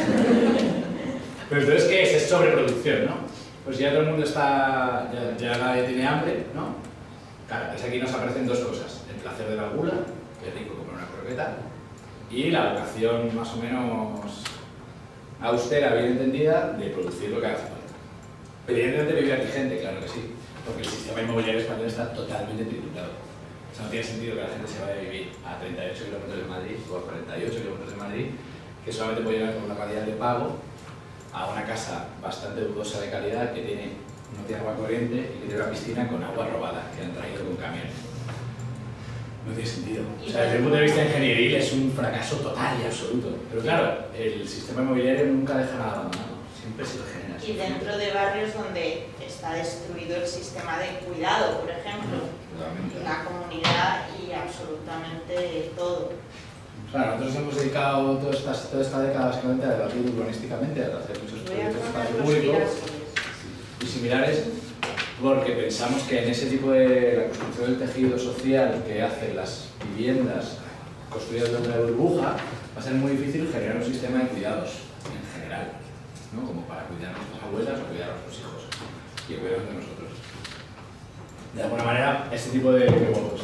Pero entonces, ¿qué es? Es sobreproducción, ¿no? Pues ya todo el mundo está, ya, ya nadie tiene hambre, ¿no? Claro, entonces aquí nos aparecen dos cosas. El placer de la gula, que es rico comer una croqueta, y la vocación más o menos austera, bien entendida, de producir lo que hace falta. Evidentemente vivir aquí gente, claro que sí, porque el sistema inmobiliario español está totalmente tributado. O sea, no tiene sentido que la gente se vaya a vivir a treinta y ocho kilómetros de Madrid o a cuarenta y ocho kilómetros de Madrid, que solamente puede llegar con una radial de pago a una casa bastante dudosa de calidad que tiene, no tiene agua corriente y que tiene una piscina con agua robada que han traído con camión. No tiene sentido. O sea, desde el punto de vista ingenieril es un fracaso total y absoluto. Pero claro, el sistema inmobiliario nunca deja nada abandonado, siempre se lo genera. Y dentro de barrios donde está destruido el sistema de cuidado, por ejemplo, la comunidad y absolutamente todo. Claro, nosotros hemos dedicado toda esta, toda esta década básicamente a debatir urbanísticamente, a hacer muchos proyectos de espacio público. Y similares, porque pensamos que en ese tipo de la construcción del tejido social que hacen las viviendas construidas dentro de la burbuja, va a ser muy difícil generar un sistema de cuidados en general, ¿no? Como para cuidar a nuestras abuelas o cuidar a nuestros hijos y cuidar de nosotros. De alguna manera, este tipo de, de huevos.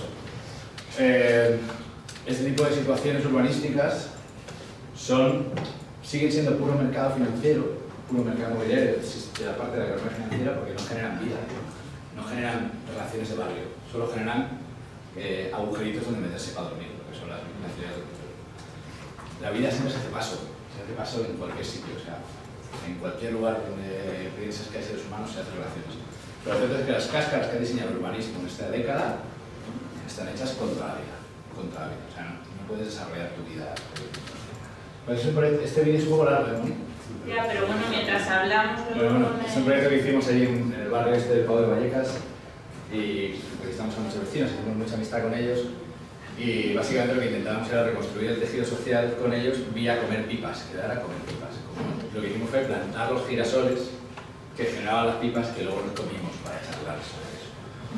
Eh, este tipo de situaciones urbanísticas son, siguen siendo puro mercado financiero, puro mercado inmobiliario de la parte de la economía financiera, porque no generan vida, no generan relaciones de barrio, solo generan eh, agujeritos donde meterse para dormir, lo que son las ciudades del futuro. La vida siempre se hace paso, se hace paso en cualquier sitio, o sea, en cualquier lugar donde piensas que hay seres humanos se hacen relaciones. Pero lo cierto es que las cáscaras que ha diseñado el urbanismo en esta década están hechas contra la vida, contra la vida, o sea, no, no puedes desarrollar tu vida. Pues este vídeo es un poco largo, ¿no? Ya, pero bueno, mientras hablamos... Bueno, bueno, es un proyecto que hicimos allí en el barrio este del Pau de Vallecas y porque estamos con muchos vecinos, hicimos mucha amistad con ellos y básicamente lo que intentábamos era reconstruir el tejido social con ellos vía comer pipas, quedar a comer pipas. Lo que hicimos fue plantar los girasoles que generaban las pipas que luego nos comimos para charlar sobre eso.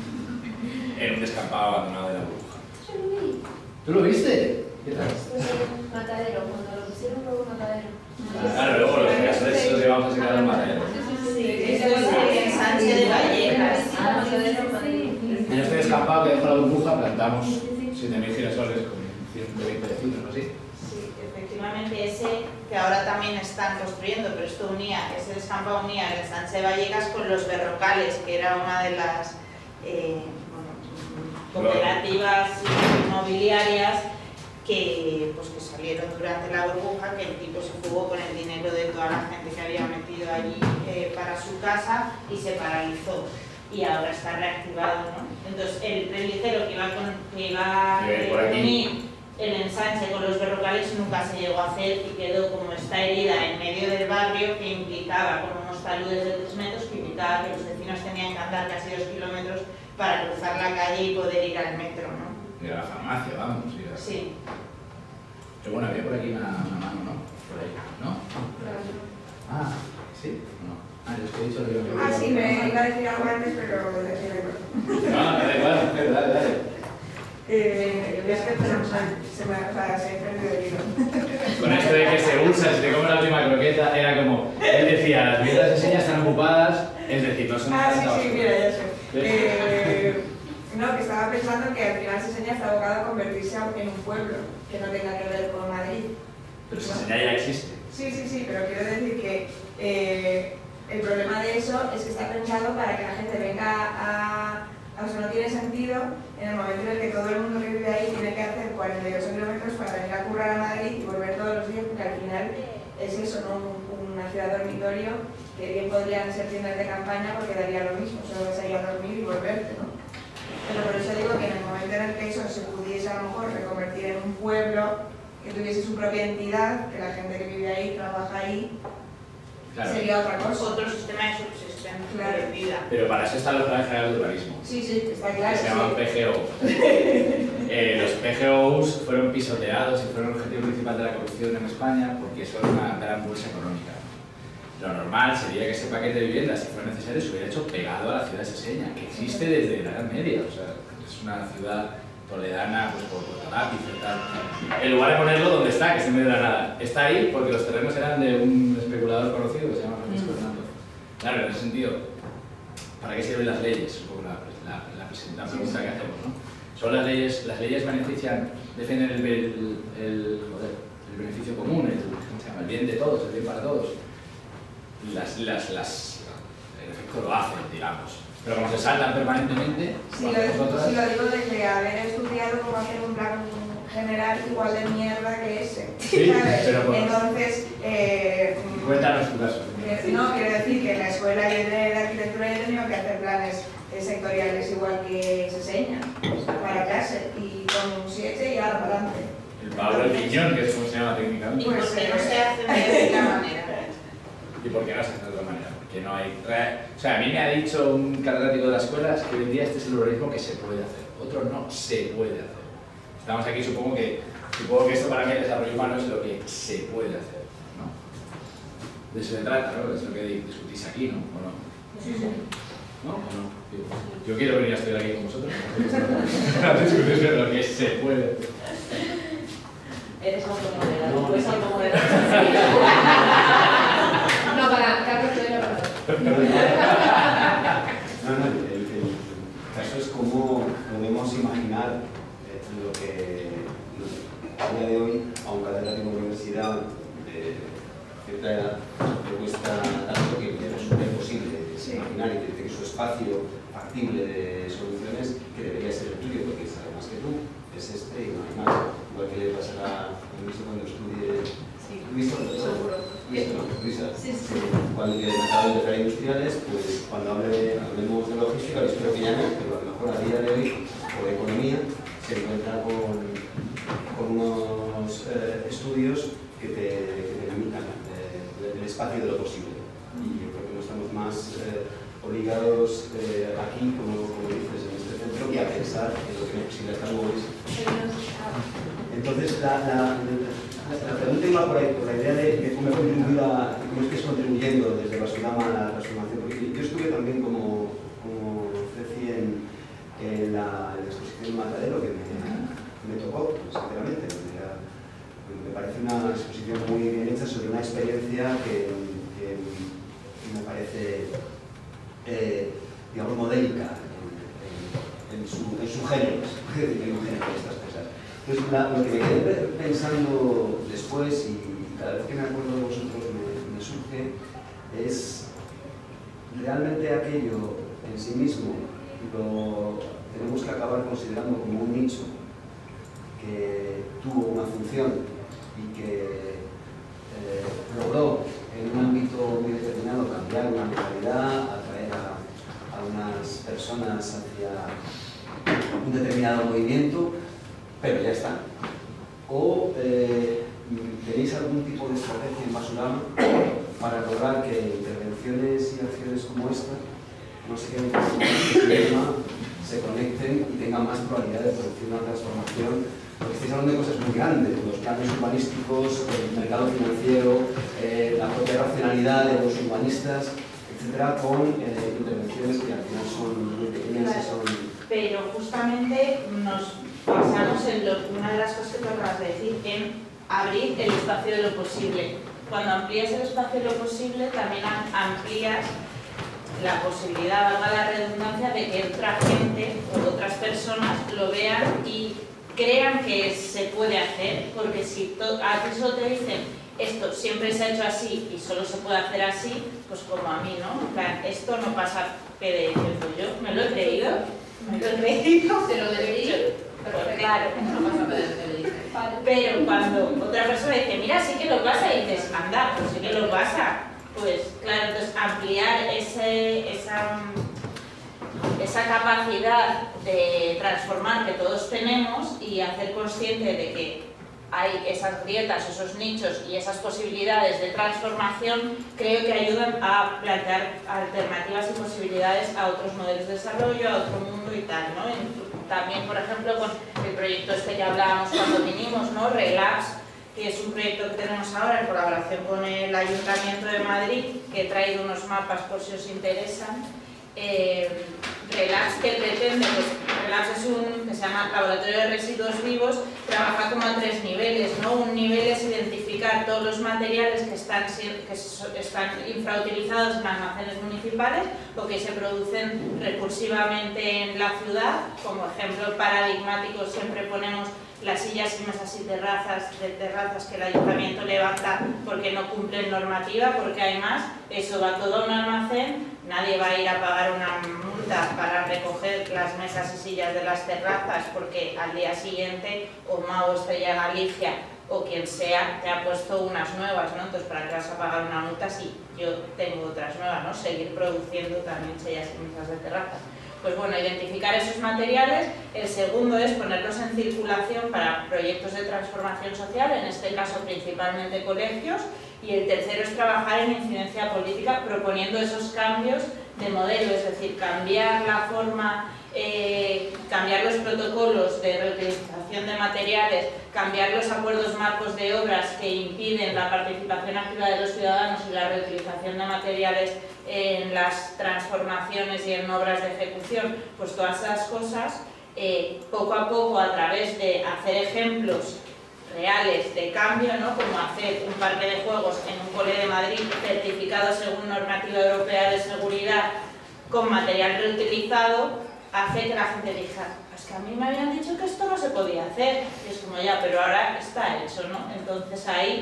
En un descampado abandonado de la burbuja. ¿Tú lo viste? ¿Qué tal? Esto es un matadero, cuando lo pusieron luego un matadero. Claro, luego los girasoles los llevamos a secar al matadero. Sí, eso es el ensanche de Vallecas. Ah, matadero en Madrid. En este descampado que dejó la burbuja plantamos siete mil girasoles con ciento veinte vecinos o así. Sí, efectivamente ese que ahora también están construyendo, pero esto unía, ese descampado unía el ensanche de Vallecas con los Berrocales, que era una de las eh, bueno, cooperativas inmobiliarias que, pues, que salieron durante la burbuja, que el tipo se jugó con el dinero de toda la gente que había metido allí eh, para su casa y se paralizó. Y ahora está reactivado, ¿no? Entonces, el tren ligero que iba, con, que iba eh, a unir el ensanche con los Berrocales nunca se llegó a hacer y quedó como esta herida en medio del barrio que implicaba, con unos taludes de tres metros, que implicaba que los vecinos tenían que andar casi dos kilómetros para cruzar la calle y poder ir al metro, ¿no? Ir a la farmacia, vamos. Ir a... Sí. Pero bueno, había por aquí una, una mano, ¿no? Por ahí, ¿no? Ah, ¿sí? No. Ah, es que he dicho lo que Ah, sí, me iba a decir algo antes, pero lo decía igual. No, da igual, dale, dale. Eh, es que se me, se me o sea, se me perdió el hilo. Con esto de que se usa, se te come la última croqueta, era como, él decía, las viviendas de señas están ocupadas, es decir, no son Ah, sí, tantas sí, mira, ya sé. Eh, no, que estaba pensando que al final Seseña está abocado a convertirse en un pueblo, que no tenga que ver con Madrid. Pero Seseña ya existe. Sí, sí, sí, pero quiero decir que eh, el problema de eso es que está pensado para que la gente venga a... O sea, no tiene sentido en el momento en el que todo el mundo que vive ahí tiene que hacer cuarenta y ocho kilómetros para venir a currar a Madrid y volver todos los días, porque al final es eso, ¿no? Un, una ciudad dormitorio que bien podrían ser tiendas de campaña porque daría lo mismo, solo vas a ir a dormir y volverte, ¿no? Pero por eso digo que en el momento en el que eso se pudiese a lo mejor reconvertir en un pueblo que tuviese su propia entidad, que la gente que vive ahí, trabaja ahí, claro, sería otra cosa. Otro sistema de subsistencia, claro, de vida. Pero para eso están los planes generales de urbanismo. Sí, sí, está claro. Que se llaman sí. P G O. eh, los P G Os fueron pisoteados y fueron el objetivo principal de la corrupción en España porque son una gran bolsa económica. Lo normal sería que ese paquete de viviendas, si fuera necesario, se hubiera hecho pegado a la ciudad de Seseña, que existe desde la Edad Media. O sea, es una ciudad toledana, pues por Puerto Lápiz y tal. En lugar de ponerlo donde está, que es en medio de la nada. Está ahí porque los terrenos eran de un especulador conocido que se llama Francisco Hernando. Claro, en ese sentido, ¿para qué sirven las leyes? Un poco la, la, la, la pregunta que hacemos, ¿no? Son las leyes, las leyes benefician, defienden el, el, el, joder, el beneficio común, el, ¿cómo se llama? El bien de todos, el bien para todos. Las, las, las, el efecto lo hacen, digamos. Pero como se saltan permanentemente, si lo, nosotros... si lo digo desde haber estudiado cómo hacer un plan general igual de mierda que ese, sí, ¿sabes? Pero por... Entonces, eh, cuéntanos tu caso. Eh, no, quiero decir que en la escuela de, de arquitectura he tenido que hacer planes eh, sectoriales igual que Seseña, para clase, y con un siete y ahora para adelante. El Pablo del Piñón, que es como se llama técnicamente. ¿Y por qué no se hace de otra manera? ¿Y por qué no se hace de otra manera? Porque no hay... O sea, a mí me ha dicho un catedrático de las escuelas que hoy en día este es el urbanismo que se puede hacer. Otro no se puede hacer. Estamos aquí, supongo que, supongo que esto para mí el desarrollo humano es lo que se puede hacer, ¿no? De eso se trata, ¿no? Es lo que discutís aquí, ¿no? ¿O no? Sí, sí. ¿No? ¿O no? Yo quiero venir a estudiar aquí con vosotros. A discutir de lo que se puede. Eres automoderado, puedes automoderar. No, para Carlos, te doy la palabra. No, no, el, el, el caso es cómo podemos imaginar eh, lo que a día de hoy a un catedrático de universidad de cierta edad le cuesta tanto que le resulta imposible Sí. imaginar y que dice que su espacio factible de soluciones que debería ser el tuyo, porque sabe más que tú, es este y no hay más. Igual que le pasará a Luisa cuando estudie. Sí. Luisa, Seguro. Luisa, no, Luisa. Sí, sí. Cuando acaba de empezar industriales, pues cuando hable, hablemos de logística, espero que ya no, pero a lo mejor a día de hoy, o de economía, se encuentra con, con unos eh, estudios que te, que te limitan eh, el espacio de lo posible. Y yo creo que no estamos más eh, obligados eh, aquí, como, como dices, en este centro, que a pensar en lo que no es posible estar móviles. Entonces, la, la, la, la pregunta iba por ahí, por la idea de, de cómo he contribuido a, cómo estáis contribuyendo desde Basurama a la transformación, porque yo estuve también como, como Ceci en, en, la, en la exposición Matadero, que me, me tocó, sinceramente. Era, me parece una exposición muy bien hecha sobre una experiencia que, que, que me parece, eh, digamos, modélica en, en, en, su, en su género, en un género de estas cosas. Entonces, la, lo que me quedé pensando después, y cada vez que me acuerdo de vosotros me, me surge, es realmente aquello en sí mismo lo tenemos que acabar considerando como un nicho que tuvo una función y que eh, logró en un ámbito muy determinado cambiar una mentalidad, atraer a, a unas personas hacia un determinado movimiento, pero ya está. O eh, tenéis algún tipo de estrategia en Basurama para lograr que intervenciones y acciones como esta no se queden por sí misma, se conecten y tengan más probabilidad de producir una transformación, porque estáis hablando de cosas muy grandes, los planes urbanísticos, el mercado financiero, eh, la propia racionalidad de los urbanistas, etcétera, con eh, intervenciones que al final son muy pequeñas y son... Pero justamente nos basamos en lo, una de las cosas que tú acabas de decir, en abrir el espacio de lo posible. Cuando amplías el espacio de lo posible, también amplías la posibilidad, valga la redundancia, de que otra gente o otras personas lo vean y crean que se puede hacer, porque si a ti solo te dicen esto siempre se ha hecho así y solo se puede hacer así, pues como a mí, ¿no? En plan, esto no pasa P D diciendo yo, me lo he creído, me lo he creído. Se lo debería. Pues claro, No pasa P D D. pero cuando otra persona dice, mira, sí que lo pasa, y dices, anda, pues sí que lo pasa. Pues claro, entonces ampliar ese, esa, esa capacidad de transformar que todos tenemos y hacer consciente de que hay esas grietas, esos nichos y esas posibilidades de transformación, creo que ayudan a plantear alternativas y posibilidades a otros modelos de desarrollo, a otro mundo y tal, ¿no? También, por ejemplo, con el proyecto este que hablábamos cuando vinimos, ¿no? Relax, que es un proyecto que tenemos ahora en colaboración con el Ayuntamiento de Madrid, que he traído unos mapas por si os interesan. Eh, Relax, que pretende, pues Relax es un que se llama Laboratorio de Residuos Vivos, trabaja como a tres niveles, ¿no? Un nivel es identificar todos los materiales que están, que están infrautilizados en almacenes municipales o que se producen recursivamente en la ciudad. Como ejemplo paradigmático siempre ponemos las sillas y mesas y terrazas, de terrazas que el ayuntamiento levanta porque no cumplen normativa, porque hay más, eso va todo a un almacén, nadie va a ir a pagar una multa para recoger las mesas y sillas de las terrazas porque al día siguiente o Mao Estrella Galicia o quien sea te ha puesto unas nuevas, ¿no? Entonces, ¿para qué vas a pagar una multa si yo tengo otras nuevas, ¿no? Seguir produciendo también sillas y mesas de terrazas. Pues bueno, identificar esos materiales. El segundo es ponerlos en circulación para proyectos de transformación social, en este caso principalmente colegios. Y el tercero es trabajar en incidencia política proponiendo esos cambios de modelo, es decir, cambiar la forma eh, cambiar los protocolos de reutilización de materiales, cambiar los acuerdos marcos de obras que impiden la participación activa de los ciudadanos y la reutilización de materiales en las transformaciones y en obras de ejecución, pues todas esas cosas, eh, poco a poco, a través de hacer ejemplos reales de cambio, ¿no? Como hacer un parque de juegos en un cole de Madrid certificado según normativa europea de seguridad con material reutilizado, hace que la gente diga, es que a mí me habían dicho que esto no se podía hacer, y es como ya, pero ahora está hecho, ¿no? Entonces ahí...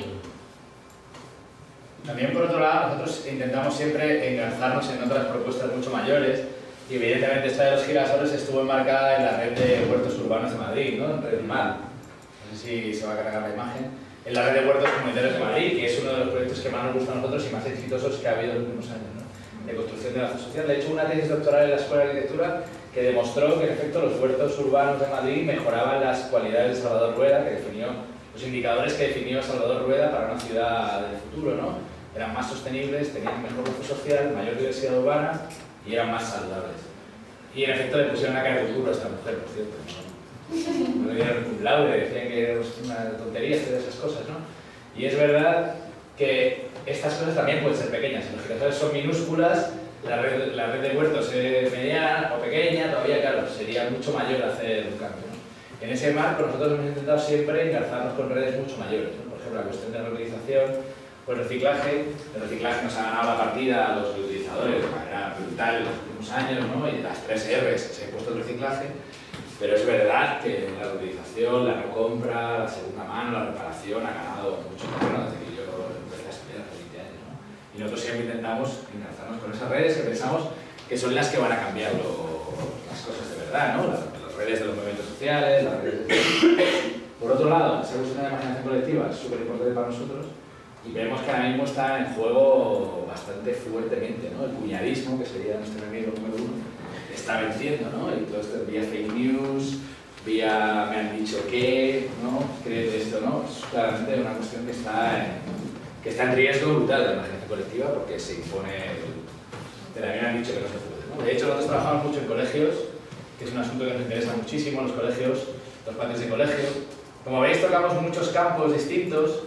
También por otro lado, nosotros intentamos siempre engarzarnos en otras propuestas mucho mayores, y evidentemente esta de los girasoles estuvo enmarcada en la red de huertos urbanos de Madrid, ¿no? En Redimar. No sé si se va a cargar la imagen. En la red de huertos comunitarios de Madrid, que es uno de los proyectos que más nos gusta a nosotros y más exitosos que ha habido en los últimos años, ¿no? De construcción de la zona social. De hecho, una tesis doctoral en la Escuela de Arquitectura que demostró que en efecto los huertos urbanos de Madrid mejoraban las cualidades de Salvador Rueda, que definió los indicadores que definió Salvador Rueda para una ciudad del futuro, ¿no? Eran más sostenibles, tenían mejor uso social, mayor diversidad urbana y eran más saludables. Y en efecto le pusieron una cara de futuro a esta mujer, por cierto, ¿no? No le dieron un laude, decían que era una tontería hacer esas cosas, ¿no? Y es verdad que estas cosas también pueden ser pequeñas. Los girasoles son minúsculas, la red, la red de huertos es mediana o pequeña, todavía, claro, sería mucho mayor hacer un cambio, ¿no? En ese marco nosotros hemos intentado siempre engarzarnos con redes mucho mayores, ¿no? Por ejemplo, la cuestión de la reutilización o el reciclaje. El reciclaje nos ha ganado la partida a los reutilizadores de manera brutal en los últimos años, ¿no? Y las tres R's se ha puesto el reciclaje. Pero es verdad que la reutilización, la no compra, la segunda mano, la reparación ha ganado mucho terreno desde que yo empecé a estudiar hace veinte años, ¿no? Y nosotros siempre intentamos engarzarnos con esas redes que pensamos que son las que van a cambiar lo, las cosas de verdad, ¿no? Las, las redes de los movimientos sociales, las redes de... Por otro lado, esa cuestión de la imaginación colectiva es súper importante para nosotros y vemos que ahora mismo está en juego bastante fuertemente, ¿no? El cuñadismo, que sería nuestro enemigo número uno, está venciendo, ¿no? Y todo esto vía fake news, vía me han dicho que, ¿no? ¿Crees esto, no? Es claramente una cuestión que está en, que está en riesgo brutal de la imaginación colectiva porque se impone el, de la me han dicho que no se puede, ¿no? De hecho, nosotros trabajamos mucho en colegios, que es un asunto que nos interesa muchísimo, los colegios, los patios de colegio. Como veis, tocamos muchos campos distintos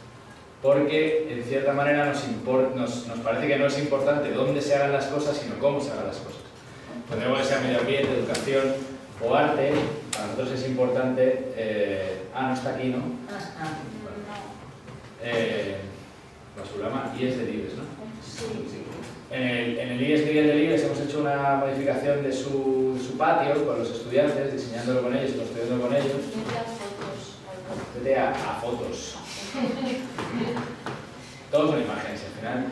porque, en cierta manera, nos, import, nos, nos parece que no es importante dónde se hagan las cosas, sino cómo se hagan las cosas. Cuando que sea medio ambiente, educación o arte, para nosotros es importante... Eh, ah, no está aquí, ¿no? Eh, Basurama, I E S de Libres, ¿no? Sí. En el, en el I E S Miguel de Libres hemos hecho una modificación de su, su patio con los estudiantes, diseñándolo con ellos y construyéndolo con ellos. Vete a, a fotos. Todos son imágenes, al final.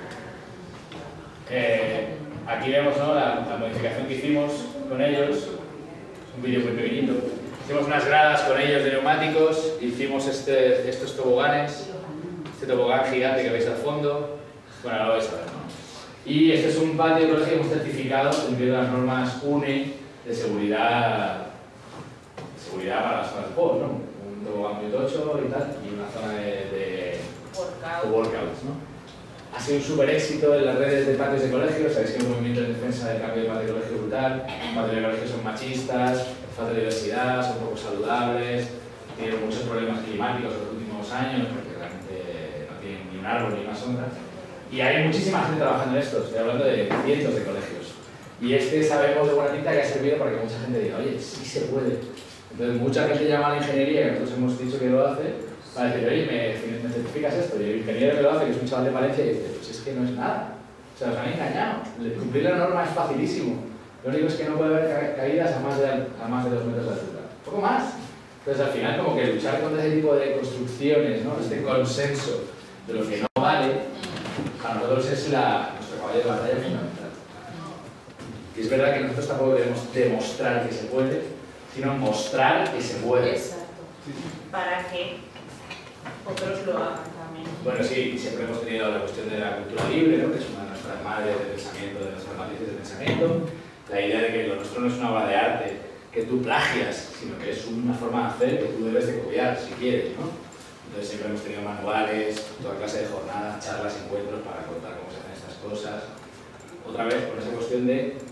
Eh, aquí vemos, ¿no? la, la modificación que hicimos con ellos. Un vídeo muy pequeñito. Hicimos unas gradas con ellos de neumáticos, hicimos este, estos toboganes, este tobogán gigante que veis al fondo. Bueno, ahora lo vais a ver, ¿no? Y este es un patio de colegio que hemos certificado cumpliendo las normas U N E de seguridad, de seguridad para las zonas de juegos, ¿no? Un tobogán muy tocho y tal, y una zona de, de Workout. workouts, ¿no? Ha sido un súper éxito en las redes de patios de colegio. Sabéis que hay un movimiento en defensa del cambio de patio de colegio brutal. Los patios de colegio son machistas, falta de diversidad, son poco saludables, tienen muchos problemas climáticos en los últimos años porque realmente no tienen ni un árbol ni una sombra. Y hay muchísima gente trabajando en esto, estoy hablando de cientos de colegios. Y este sabemos de buena tinta que ha servido para que mucha gente diga, oye, sí se puede. Entonces mucha gente llama a la ingeniería, que nosotros hemos dicho que lo hace, para decir, oye, ¿me, me certificas esto? Y el ingeniero que lo hace, que es un chaval de Valencia, y dice, pues es que no es nada. O sea, os han engañado. Cumplir la norma es facilísimo. Lo único es que no puede haber ca caídas a más, de, a más de dos metros de altura. Un poco más. Entonces al final como que luchar contra ese tipo de construcciones, ¿no? Este consenso de lo que no vale, para nosotros es la, nuestro caballo de batalla fundamental. Y es verdad que nosotros tampoco debemos demostrar que se puede, sino mostrar que se puede. Exacto. Para que otros lo hagan también. Bueno, sí, siempre hemos tenido la cuestión de la cultura libre, ¿no? Que es una de nuestras madres de pensamiento, de nuestras matrices de pensamiento. La idea de que lo nuestro no es una obra de arte que tú plagias, sino que es una forma de hacer que tú debes de copiar, si quieres, ¿no? Entonces siempre hemos tenido manuales, toda clase de jornadas, charlas, encuentros para contar cómo se hacen estas cosas. Otra vez, por esa cuestión de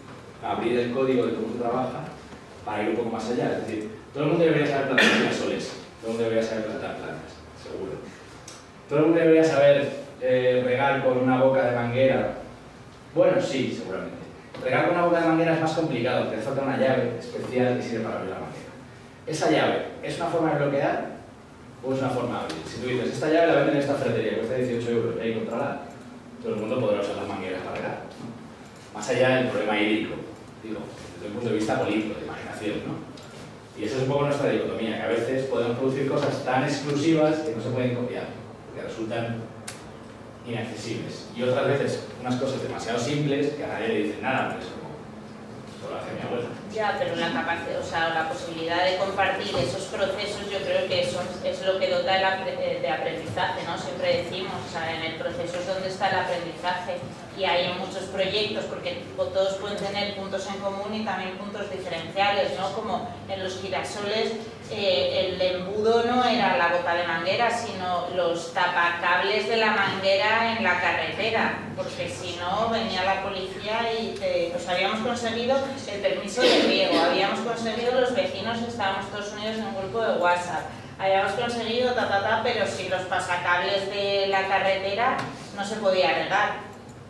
abrir el código de cómo se trabaja para ir un poco más allá. Es decir, todo el mundo debería saber plantar girasoles, todo el mundo debería saber plantar plantas, seguro. Todo el mundo debería saber eh, regar con una boca de manguera. Bueno, sí, seguramente. Regar con una boca de manguera es más complicado, te hace falta una llave especial que sirve para abrir la manguera. ¿Esa llave es una forma de bloquear o es una forma de abrir? Si tú dices, esta llave la venden en esta ferretería, cuesta dieciocho euros, y hay que controlar, todo el mundo podrá usar las mangueras para regar, ¿no? Más allá del problema hídrico, digo, desde el punto de vista político, de imaginación, ¿no? Y esa es un poco nuestra dicotomía, que a veces podemos producir cosas tan exclusivas que no se pueden copiar, porque resultan inaccesibles. Y otras veces unas cosas demasiado simples que a nadie le dicen nada, porque eso lo hace mi abuela. Ya, pero la capacidad, o sea, la posibilidad de compartir esos procesos, yo creo que eso es lo que dota el apre- de aprendizaje, ¿no? Siempre decimos, o sea, en el proceso es donde está el aprendizaje, y hay muchos proyectos, porque todos pueden tener puntos en común y también puntos diferenciales, ¿no? Como en los girasoles, eh, el embudo no era la boca de manguera, sino los tapacables de la manguera en la carretera, porque si no venía la policía y te, pues habíamos conseguido el permiso de riego, habíamos conseguido los vecinos, estábamos todos unidos en un grupo de WhatsApp, habíamos conseguido ta ta ta, pero sin los pasacables de la carretera no se podía regar.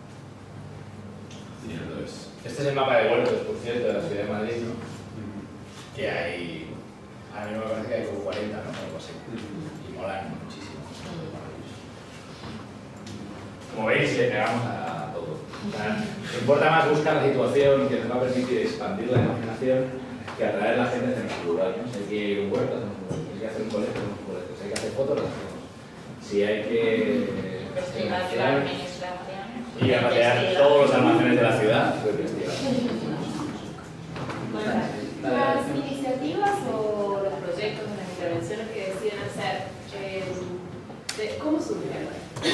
Este es el mapa de huertos, por cierto, de la ciudad de Madrid, ¿no? Que hay, a mí me parece que hay como cuarenta, ¿no? Algo así. Y molan muchísimo. Como veis, le pegamos a todo. O sea, nos importa más buscar la situación que nos va a permitir expandir la imaginación que atraer a la gente hacia nuestro lugar, ¿no? Si hay que ir a un huerto, hacemos un huerto. Si hay que hacer un colegio, hacemos un colegio. Si hay que hacer fotos, las hacemos. Si hay que investigar la administración y a patear todos los almacenes de la ciudad, pues investigar. Las iniciativas o los proyectos, las intervenciones que deciden hacer, eh, de, ¿cómo surgen?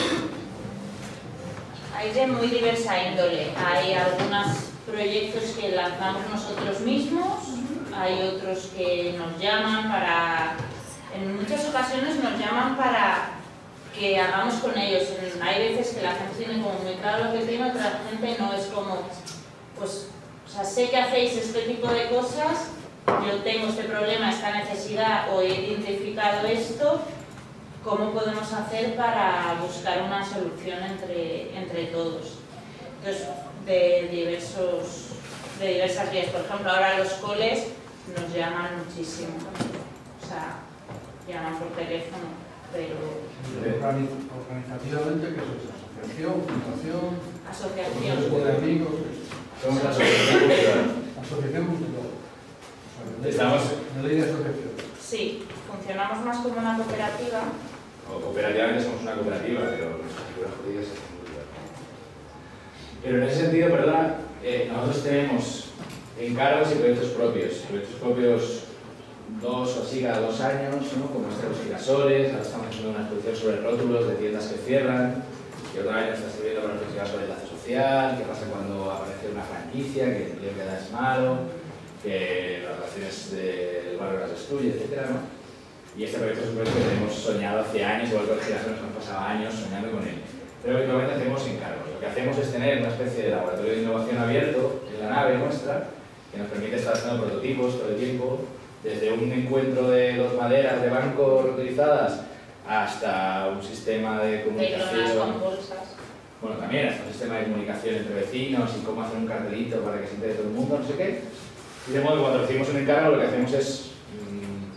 Hay de muy diversa índole. Hay algunos proyectos que lanzamos nosotros mismos, hay otros que nos llaman para... En muchas ocasiones nos llaman para que hagamos con ellos. Hay veces que la gente tiene como muy claro lo que tiene, otra gente no, es como, pues, o sea, sé que hacéis este tipo de cosas, yo tengo este problema, esta necesidad, o he identificado esto, ¿cómo podemos hacer para buscar una solución entre, entre todos? Entonces, de, diversos, de diversas vías. Por ejemplo, ahora los coles nos llaman muchísimo, o sea, llaman por teléfono. Pero... Organizativamente, ¿qué sois? ¿Asociación? ¿Fundación? Asociación. ¿Grupo de amigos? Somos la asociación cultural. Asociación cultural. Estamos... ¿De ley de asociación? Sí, funcionamos más como una cooperativa. O cooperativamente somos una cooperativa, pero nuestras figuras jurídicas son culturales. Pero en ese sentido, perdona, eh, nosotros tenemos encargos y proyectos propios. Proyectos propios dos o así cada dos años, ¿no? Como este de los girasoles, ahora estamos haciendo una exposición sobre rótulos de tiendas que cierran, y otro año está sirviendo para reflexionar sobre el lazo social, qué pasa cuando aparece una franquicia, que el empleo que da es malo, que las relaciones del barrio las destruye, etcétera, ¿no? Y este proyecto es un proyecto que tenemos soñado hace años, igual que los girasoles nos han pasado años soñando con él. Pero habitualmente hacemos encargos. Lo que hacemos es tener una especie de laboratorio de innovación abierto en la nave nuestra, que nos permite estar haciendo prototipos todo el tiempo, desde un encuentro de dos maderas de banco reutilizadas hasta un sistema de comunicación. De con bolsas. Bueno, también hasta un sistema de comunicación entre vecinos y cómo hacer un cartelito para que se entere todo el mundo, no sé qué. Y de modo que cuando recibimos un encargo lo que hacemos es mmm,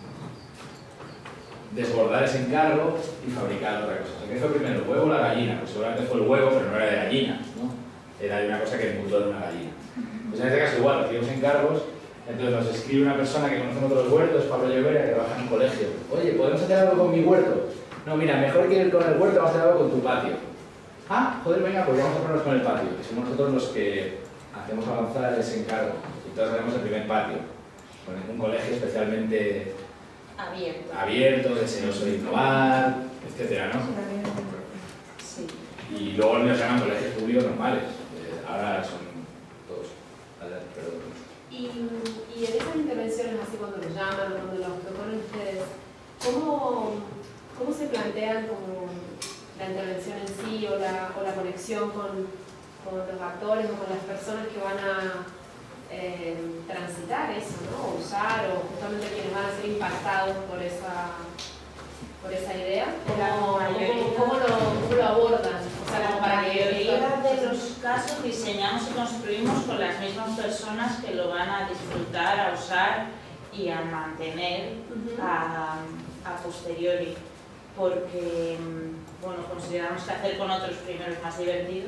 desbordar ese encargo y fabricar otra cosa. O sea, ¿qué fue primero, el huevo o la gallina? Pues seguramente fue el huevo, pero no era de gallina, ¿no? Era de una cosa que mutó de una gallina. Pues en este caso igual, recibimos encargos. Entonces nos escribe una persona que conocemos de los huertos, Pablo Llobera, que trabaja en un colegio. Oye, ¿podemos hacer algo con mi huerto? No, mira, mejor que ir con el huerto, vamos a hacer algo con tu patio. Ah, joder, venga, pues vamos a ponernos con el patio, que somos nosotros los que hacemos avanzar ese encargo. Y todos haremos el primer patio, con un colegio especialmente abierto, abierto deseoso de innovar, etcétera, ¿no? Sí. Y luego nos llaman colegios públicos normales. Eh, ahora son todos. Adelante, perdón. Y, y en esas intervenciones, así cuando los llaman o cuando los proponen ustedes, ¿cómo, cómo se plantean como la intervención en sí o la, o la conexión con, con los actores o con las personas que van a eh, transitar eso, ¿no? Usar, o justamente quienes van a ser impactados por esa, por esa idea, ¿cómo, cómo, cómo, lo, cómo lo abordan? O sea, La como para que mayoría de los casos diseñamos y construimos con las mismas personas que lo van a disfrutar, a usar y a mantener uh-huh. a, a posteriori, porque bueno, consideramos que hacer con otros primero es más divertido,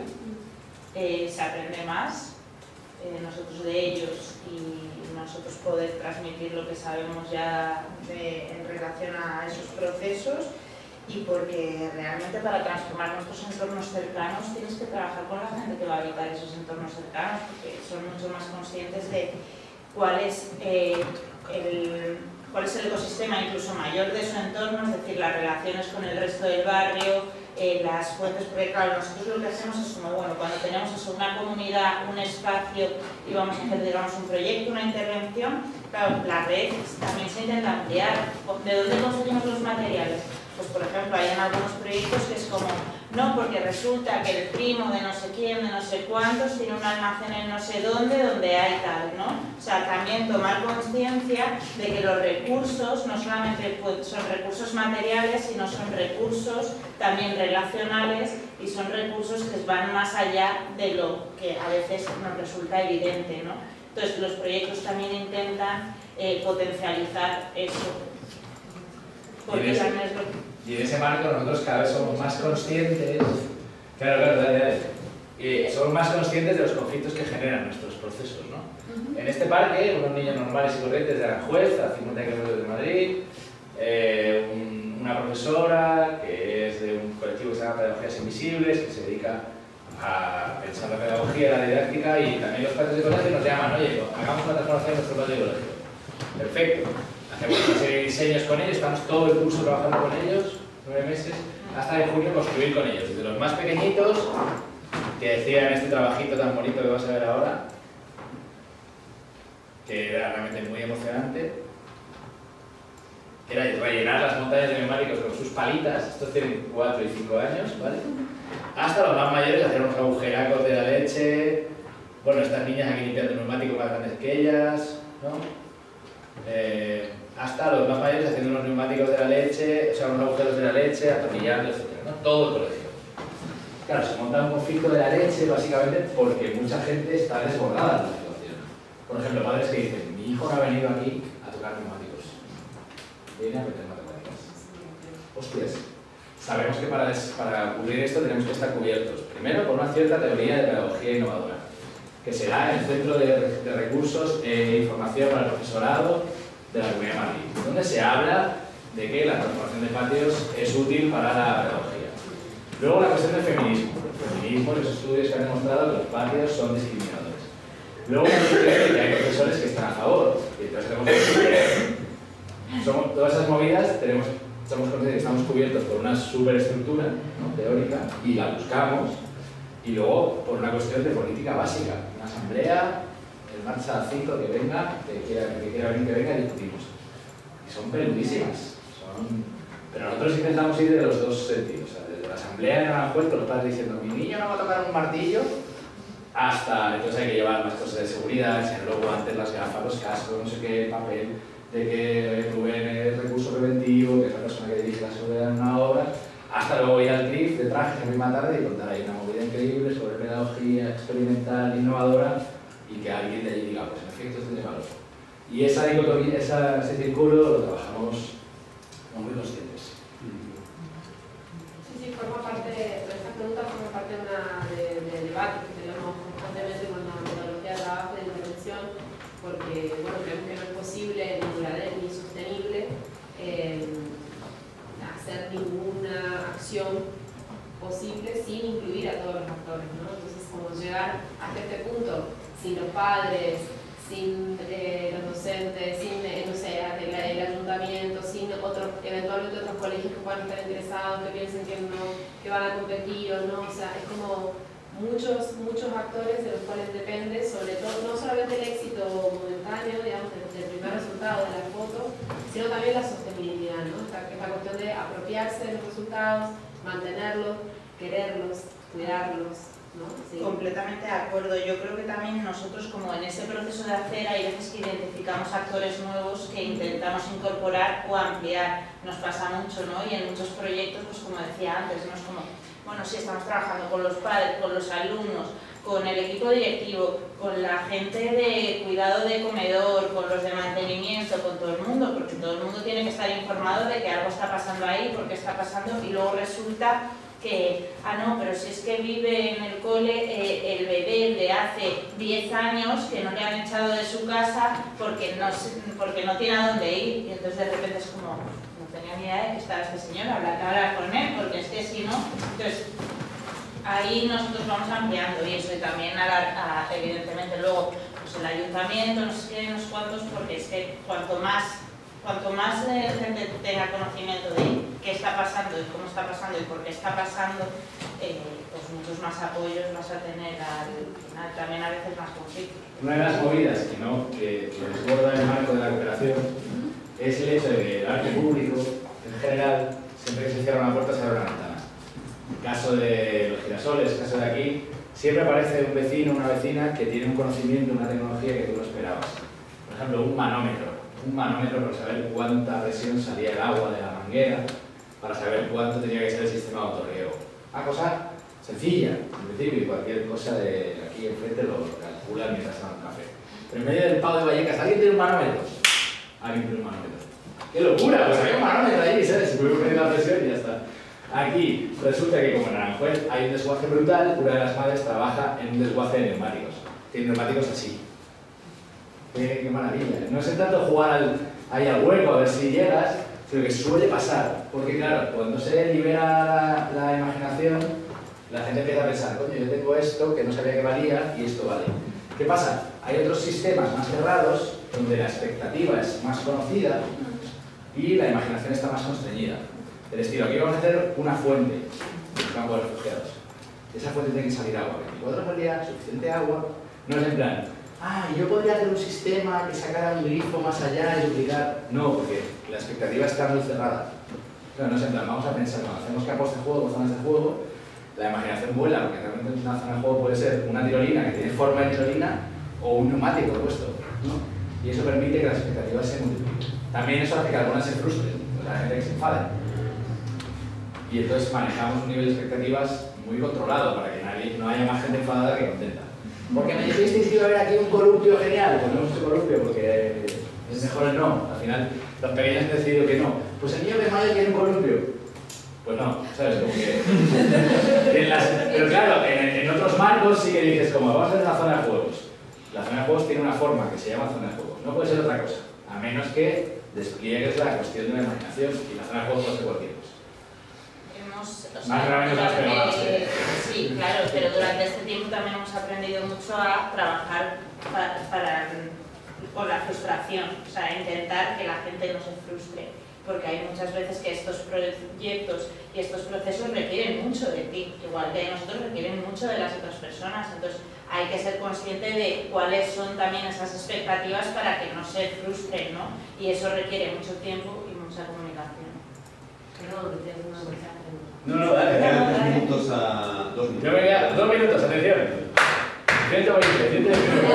eh, se aprende más, eh, nosotros de ellos y nosotros poder transmitir lo que sabemos ya de, en relación a esos procesos, y porque realmente para transformar nuestros entornos cercanos tienes que trabajar con la gente que va a habitar esos entornos cercanos, porque son mucho más conscientes de cuál es, eh, el, cuál es el ecosistema incluso mayor de su entorno, es decir, las relaciones con el resto del barrio, eh, las fuentes, porque claro, nosotros lo que hacemos es como, bueno, cuando tenemos eso, una comunidad, un espacio y vamos a hacer, digamos, un proyecto, una intervención, claro, la red también se intenta ampliar. ¿De dónde conseguimos los materiales? Pues por ejemplo, hay en algunos proyectos que es como, no, porque resulta que el primo de no sé quién, de no sé cuántos, tiene un almacén en no sé dónde, donde hay tal, ¿no? O sea, también tomar conciencia de que los recursos no solamente son recursos materiales, sino son recursos también relacionales y son recursos que van más allá de lo que a veces nos resulta evidente, ¿no? Entonces, los proyectos también intentan eh, potencializar eso. Y en, ese, y en ese marco nosotros cada vez somos más conscientes, claro, claro, dale, dale, y somos más conscientes de los conflictos que generan nuestros procesos, ¿no? Uh-huh. En este parque, unos niños normales y corrientes de Aranjuez, a cincuenta kilómetros de Madrid, eh, un, una profesora que es de un colectivo que se llama Pedagogías Invisibles, que se dedica a pensar la pedagogía y la didáctica, y también los padres de colegio nos llaman, oye, hagamos una transformación en nuestro patio de colegio. Perfecto. Hacemos una serie de diseños con ellos, estamos todo el curso trabajando con ellos, nueve meses, hasta en junio construir con ellos. Desde los más pequeñitos, que decían este trabajito tan bonito que vas a ver ahora, que era realmente muy emocionante, era rellenar las montañas de neumáticos con sus palitas, estos tienen cuatro y cinco años, ¿vale? Hasta los más mayores, hacer unos agujeracos de la leche, bueno, estas niñas aquí limpiando neumáticos más grandes que ellas, ¿no? Eh, hasta los más mayores haciendo unos neumáticos de la leche, o sea, unos agujeros de la leche, atornillando, etcétera, ¿no? Todo el colegio. Claro, se monta un conflicto de la leche básicamente porque mucha gente está desbordada en la situación. Por ejemplo, padres que dicen, mi hijo no ha venido aquí a tocar neumáticos, viene a meter matemáticas. Hostias, sabemos que para, para cubrir esto tenemos que estar cubiertos, primero por una cierta teoría de pedagogía innovadora, que será el Centro de, de Recursos e Información para el Profesorado de la Comunidad de Madrid, donde se habla de que la transformación de patios es útil para la pedagogía. Luego la cuestión del feminismo. El feminismo y los estudios que han demostrado que los patios son discriminadores. Luego que hay profesores que están a favor. Y entonces tenemos que... Somos, todas esas movidas tenemos, somos conscientes que estamos cubiertos por una superestructura, ¿no?, teórica, y la buscamos. Y luego por una cuestión de política básica. Una asamblea, en marcha cinco, que venga, que quiera, que quiera venir, que venga, y discutimos. Y son peludísimas. Son... Pero nosotros intentamos ir de los dos sentidos. O sea, desde la asamblea en Aranjuez, con los padres diciendo, mi niño no va a tocar un martillo, hasta entonces hay que llevar las cosas de seguridad, si luego antes las gafas, los cascos, no sé qué, papel, de que Rubén es recurso preventivo, que es la persona que dirige la seguridad en una obra, hasta luego ir al C R I F de trajes la misma tarde y contar ahí una movida increíble sobre pedagogía experimental, innovadora, y que alguien de allí diga, pues en efecto esto tiene valor. Y esa dicotomía, esa, ese círculo lo trabajamos muy conscientes. Sí, sí, forma parte, esta pregunta forma parte de un de, de debate que tenemos constantemente con la metodología de trabajo y de intervención, porque bueno, creemos que no es posible, ni duradero, ni sostenible eh, hacer ninguna acción posible sin incluir a todos los actores, ¿no? Entonces, como llegar hasta este punto, sin los padres, sin eh, los docentes, sin eh, no sé, el, el ayuntamiento, sin otros, eventualmente otros colegios que puedan estar interesados, que piensen que, no, que van a competir o no, o sea, es como muchos, muchos actores de los cuales depende, sobre todo, no solamente el éxito momentáneo, digamos, del, del primer resultado de la foto, sino también la sostenibilidad, ¿no? Esta, esta cuestión de apropiarse de los resultados, mantenerlos, quererlos, cuidarlos, ¿no? Sí. Completamente de acuerdo. Yo creo que también nosotros, como en ese proceso de hacer, hay veces que identificamos actores nuevos que intentamos incorporar o ampliar. Nos pasa mucho, ¿no? Y en muchos proyectos, pues como decía antes, no es como, bueno, sí, estamos trabajando con los padres, con los alumnos, con el equipo directivo, con la gente de cuidado de comedor, con los de mantenimiento, con todo el mundo, porque todo el mundo tiene que estar informado de que algo está pasando ahí, por qué está pasando, y luego resulta que, ah no, pero si es que vive en el cole eh, el bebé de hace diez años que no le han echado de su casa porque no, porque no tiene a dónde ir, y entonces de repente es como, no tenía ni idea de que estaba este señor, hablar hablar con él, porque es que si no, entonces ahí nosotros vamos ampliando y eso, y también a la, a, evidentemente luego pues el ayuntamiento, no sé qué, no sé cuántos, porque es que cuanto más Cuanto más eh, gente tenga conocimiento de qué está pasando y cómo está pasando y por qué está pasando, eh, pues muchos más apoyos vas a tener al final, también a veces más conflictos. Una de las movidas que, no, que, que desborda el marco de la cooperación es el hecho de que el arte público, en general, siempre que se cierra una puerta se abre una ventana. En el caso de los girasoles, en el caso de aquí, siempre aparece un vecino o una vecina que tiene un conocimiento, una tecnología que tú no esperabas. Por ejemplo, un manómetro. Un manómetro para saber cuánta presión salía el agua de la manguera, para saber cuánto tenía que ser el sistema de autorriego. Una cosa sencilla, en principio, y cualquier cosa de aquí enfrente lo calculan mientras toman café. Pero en medio del Pau de Vallecas, ¿alguien tiene un manómetro? Alguien tiene un manómetro. ¡Qué locura! Pues había un manómetro ahí, ¿sabes? Se puede medir la presión y ya está. Aquí resulta que como en Aranjuez hay un desguace brutal, una de las madres trabaja en un desguace de neumáticos. Tiene neumáticos así. Qué, qué maravilla. No es tanto jugar al, ahí al hueco a ver si llegas, sino que suele pasar. Porque claro, cuando se libera la, la imaginación, la gente empieza a pensar, coño, yo tengo esto que no sabía que valía y esto vale. ¿Qué pasa? Hay otros sistemas más cerrados donde la expectativa es más conocida y la imaginación está más constreñida. Del estilo, aquí vamos a hacer una fuente en el campo de refugiados. Esa fuente tiene que salir agua, veinticuatro horas al día, suficiente agua. No es en plan, ah, yo podría hacer un sistema que sacara un grifo más allá y duplicar. No, porque la expectativa está muy cerrada. Claro, no es en plan, vamos a pensar, cuando hacemos campos de juego, zonas de juego, la imaginación vuela, porque realmente una zona de juego puede ser una tirolina que tiene forma de tirolina o un neumático puesto, ¿no? Y eso permite que las expectativas se multipliquen. También eso hace que algunas se frustren, pues la gente que se enfade. Y entonces manejamos un nivel de expectativas muy controlado para que nadie, no haya más gente enfadada que contenta. Porque me dijisteis que iba a haber aquí un columpio genial. Pues no hemos hecho columpio porque es mejor el no. Al final, los pequeños han decidido que no. Pues el niño que madre quiere un columpio. Pues no, ¿sabes? Como que... en las... Pero claro, en, en otros marcos sí que dices, como vamos a hacer una zona de juegos. La zona de juegos tiene una forma que se llama zona de juegos. No puede ser otra cosa. A menos que despliegues la cuestión de la imaginación. Y la zona de juegos puede ser cualquier cosa. O sea, más realmente más pegadas, eh, sí, claro, pero durante este tiempo también hemos aprendido mucho a trabajar para, para, con la frustración, o sea, intentar que la gente no se frustre, porque hay muchas veces que estos proyectos y estos procesos requieren mucho de ti, igual que nosotros requieren mucho de las otras personas, entonces hay que ser consciente de cuáles son también esas expectativas para que no se frustren, ¿no? Y eso requiere mucho tiempo y mucha comunicación. Perdón, que tengo una cosa. No, no, dale, Quedan dale. tres minutos a dos minutos. Yo me voy a... Dos minutos, atención. ciento veinte, ciento veinte.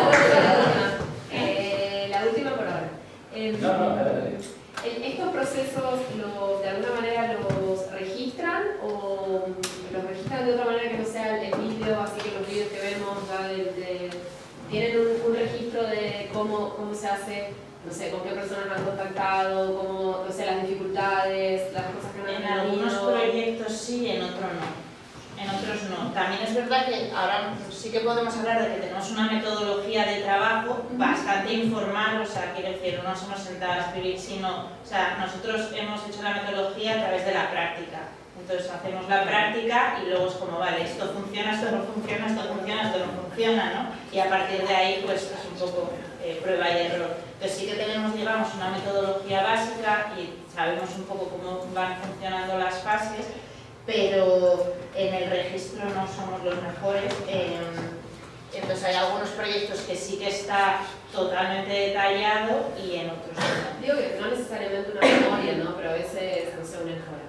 Eh, la última por ahora. Eh, No, no, dale, dale. ¿Estos procesos los, de alguna manera los registran o los registran de otra manera que no sea el vídeo, así que los vídeos que vemos ya de, de, tienen un, un registro de cómo, cómo se hace, no sé, con qué personas han contactado, cómo, no sé, las dificultades, las cosas que no han En algunos tenido? proyectos sí, en otros no. En otros no. También es verdad que ahora sí que podemos hablar de que tenemos una metodología de trabajo bastante informal, o sea, quiero decir, no nos hemos sentado a escribir, sino, o sea, nosotros hemos hecho la metodología a través de la práctica. Entonces hacemos la práctica y luego es como, vale, esto funciona, esto no funciona, esto funciona, esto no funciona, ¿no? Y a partir de ahí, pues es un poco eh, prueba y error. Entonces sí que tenemos, digamos, una metodología básica y sabemos un poco cómo van funcionando las fases, pero en el registro no somos los mejores. Eh, entonces hay algunos proyectos que sí que está totalmente detallado y en otros no. Digo que no necesariamente una memoria, ¿no? Pero a veces, no sé, una infografía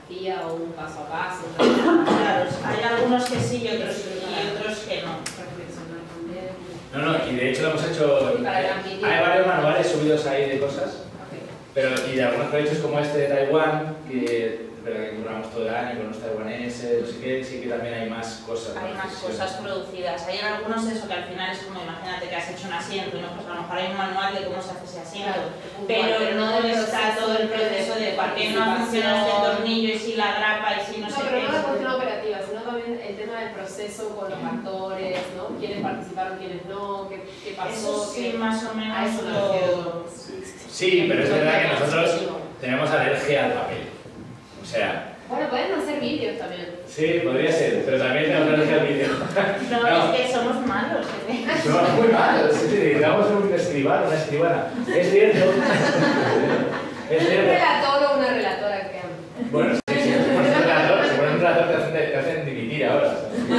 filosofía o un paso a paso. Claro, hay algunos que sí y otros, y otros que no. Reflexionar también. No, no, y de hecho lo hemos hecho... Y para el vídeo. Hay varios manuales subidos ahí de cosas, Okay. pero y de algunos proyectos como este de Taiwán, que, pero que curramos todo el año con los taiwaneses, no sé qué, sí que también hay más cosas. Hay más cosas producidas. Hay en algunos eso que al final es como, imagínate que has hecho un asiento, ¿no? Pues a lo mejor hay un manual de cómo se hace ese asiento, Claro, pero pero no no está todo el proceso de por qué no funciona este tornillo y si la grapa y si no, No, sé pero qué. no la cuestión operativa, sino también el tema del proceso con los actores, ¿no? Quiénes participaron, quiénes no, qué, qué pasó. Eso sí, qué... más o A menos eso me lo... refiero. Sí, pero es verdad que nosotros tenemos alergia al papel. O sea, Bueno, pueden hacer vídeos también. sí, podría ser, pero también tenemos alergia al vídeo. No, No. es que somos malos. ¿eh? Somos muy malos, sí, sí, necesitamos un escribano, una escribana. Es cierto. Es Un cierto. relator o una relatora que aman. Bueno, sí, sí, si pones un relator, si pones un relator te hacen, te hacen dimitir ahora.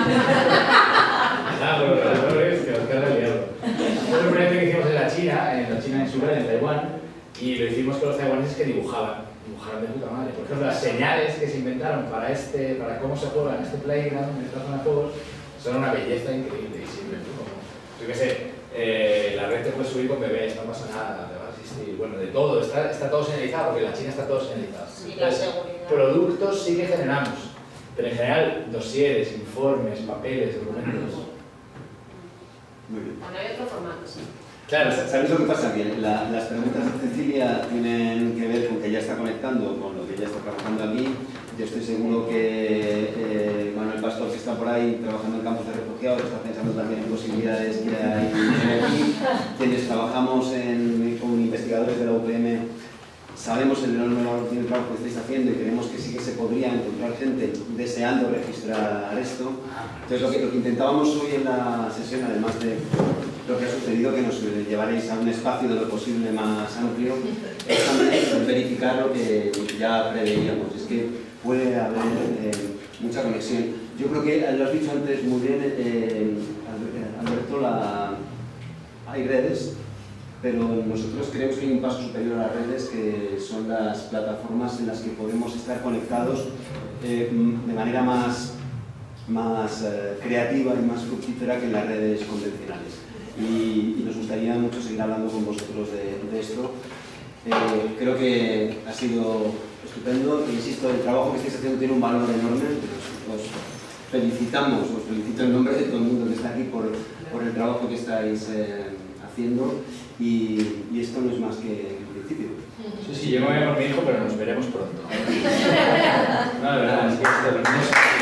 Ah, pero los relatores que os quedan el diablo. Fue un proyecto que hicimos en la China, en la China en Sur, en Taiwán, y lo hicimos con los taiwaneses que dibujaban. Dibujaron de puta madre. Por ejemplo, las señales que se inventaron para este, para cómo se juega en este playground, en esta zona de juegos, son una belleza increíble y siempre, como, yo qué sé, eh, la red te puede subir con bebés, no pasa nada, te va a asistir, bueno, de todo, está, está todo señalizado, porque en la China está todo señalizado. Sí, la seguridad. Productos sí que generamos, pero en general, dosieres, informes, papeles, documentos. Muy bien. Bueno, hay otro formato, sí. Claro, ¿Sabéis lo que pasa? Que la- las preguntas de Cecilia tienen que ver con que ella está conectando con lo que ella está trabajando aquí. Yo estoy seguro que eh, Manuel Pastor, que está por ahí trabajando en campos de refugiados, está pensando también en posibilidades que hay aquí. Quienes trabajamos en, como investigadores de la U P M sabemos el enorme valor que tiene el trabajo que estáis haciendo y creemos que sí que se podría encontrar gente deseando registrar esto. Entonces, lo que, lo que intentábamos hoy en la sesión, además de lo que ha sucedido, que nos llevaréis a un espacio de lo posible más amplio, es también verificar lo que ya preveíamos. Es que puede haber eh, mucha conexión. Yo creo que lo has dicho antes muy bien, eh, Alberto, la, hay redes, pero nosotros creemos que hay un paso superior a las redes, que son las plataformas en las que podemos estar conectados eh, de manera más, más eh, creativa y más fructífera que en las redes convencionales. Y, y nos gustaría mucho seguir hablando con vosotros de, de esto. Eh, creo que ha sido estupendo. Insisto, el trabajo que estáis haciendo tiene un valor enorme. Os, os felicitamos, os felicito en nombre de todo el mundo que está aquí por, por el trabajo que estáis eh, haciendo. Y, y esto no es más que el principio. sí, sí, yo me voy a por mi hijo, pero nos veremos pronto. No, de verdad, es que esto, los niños...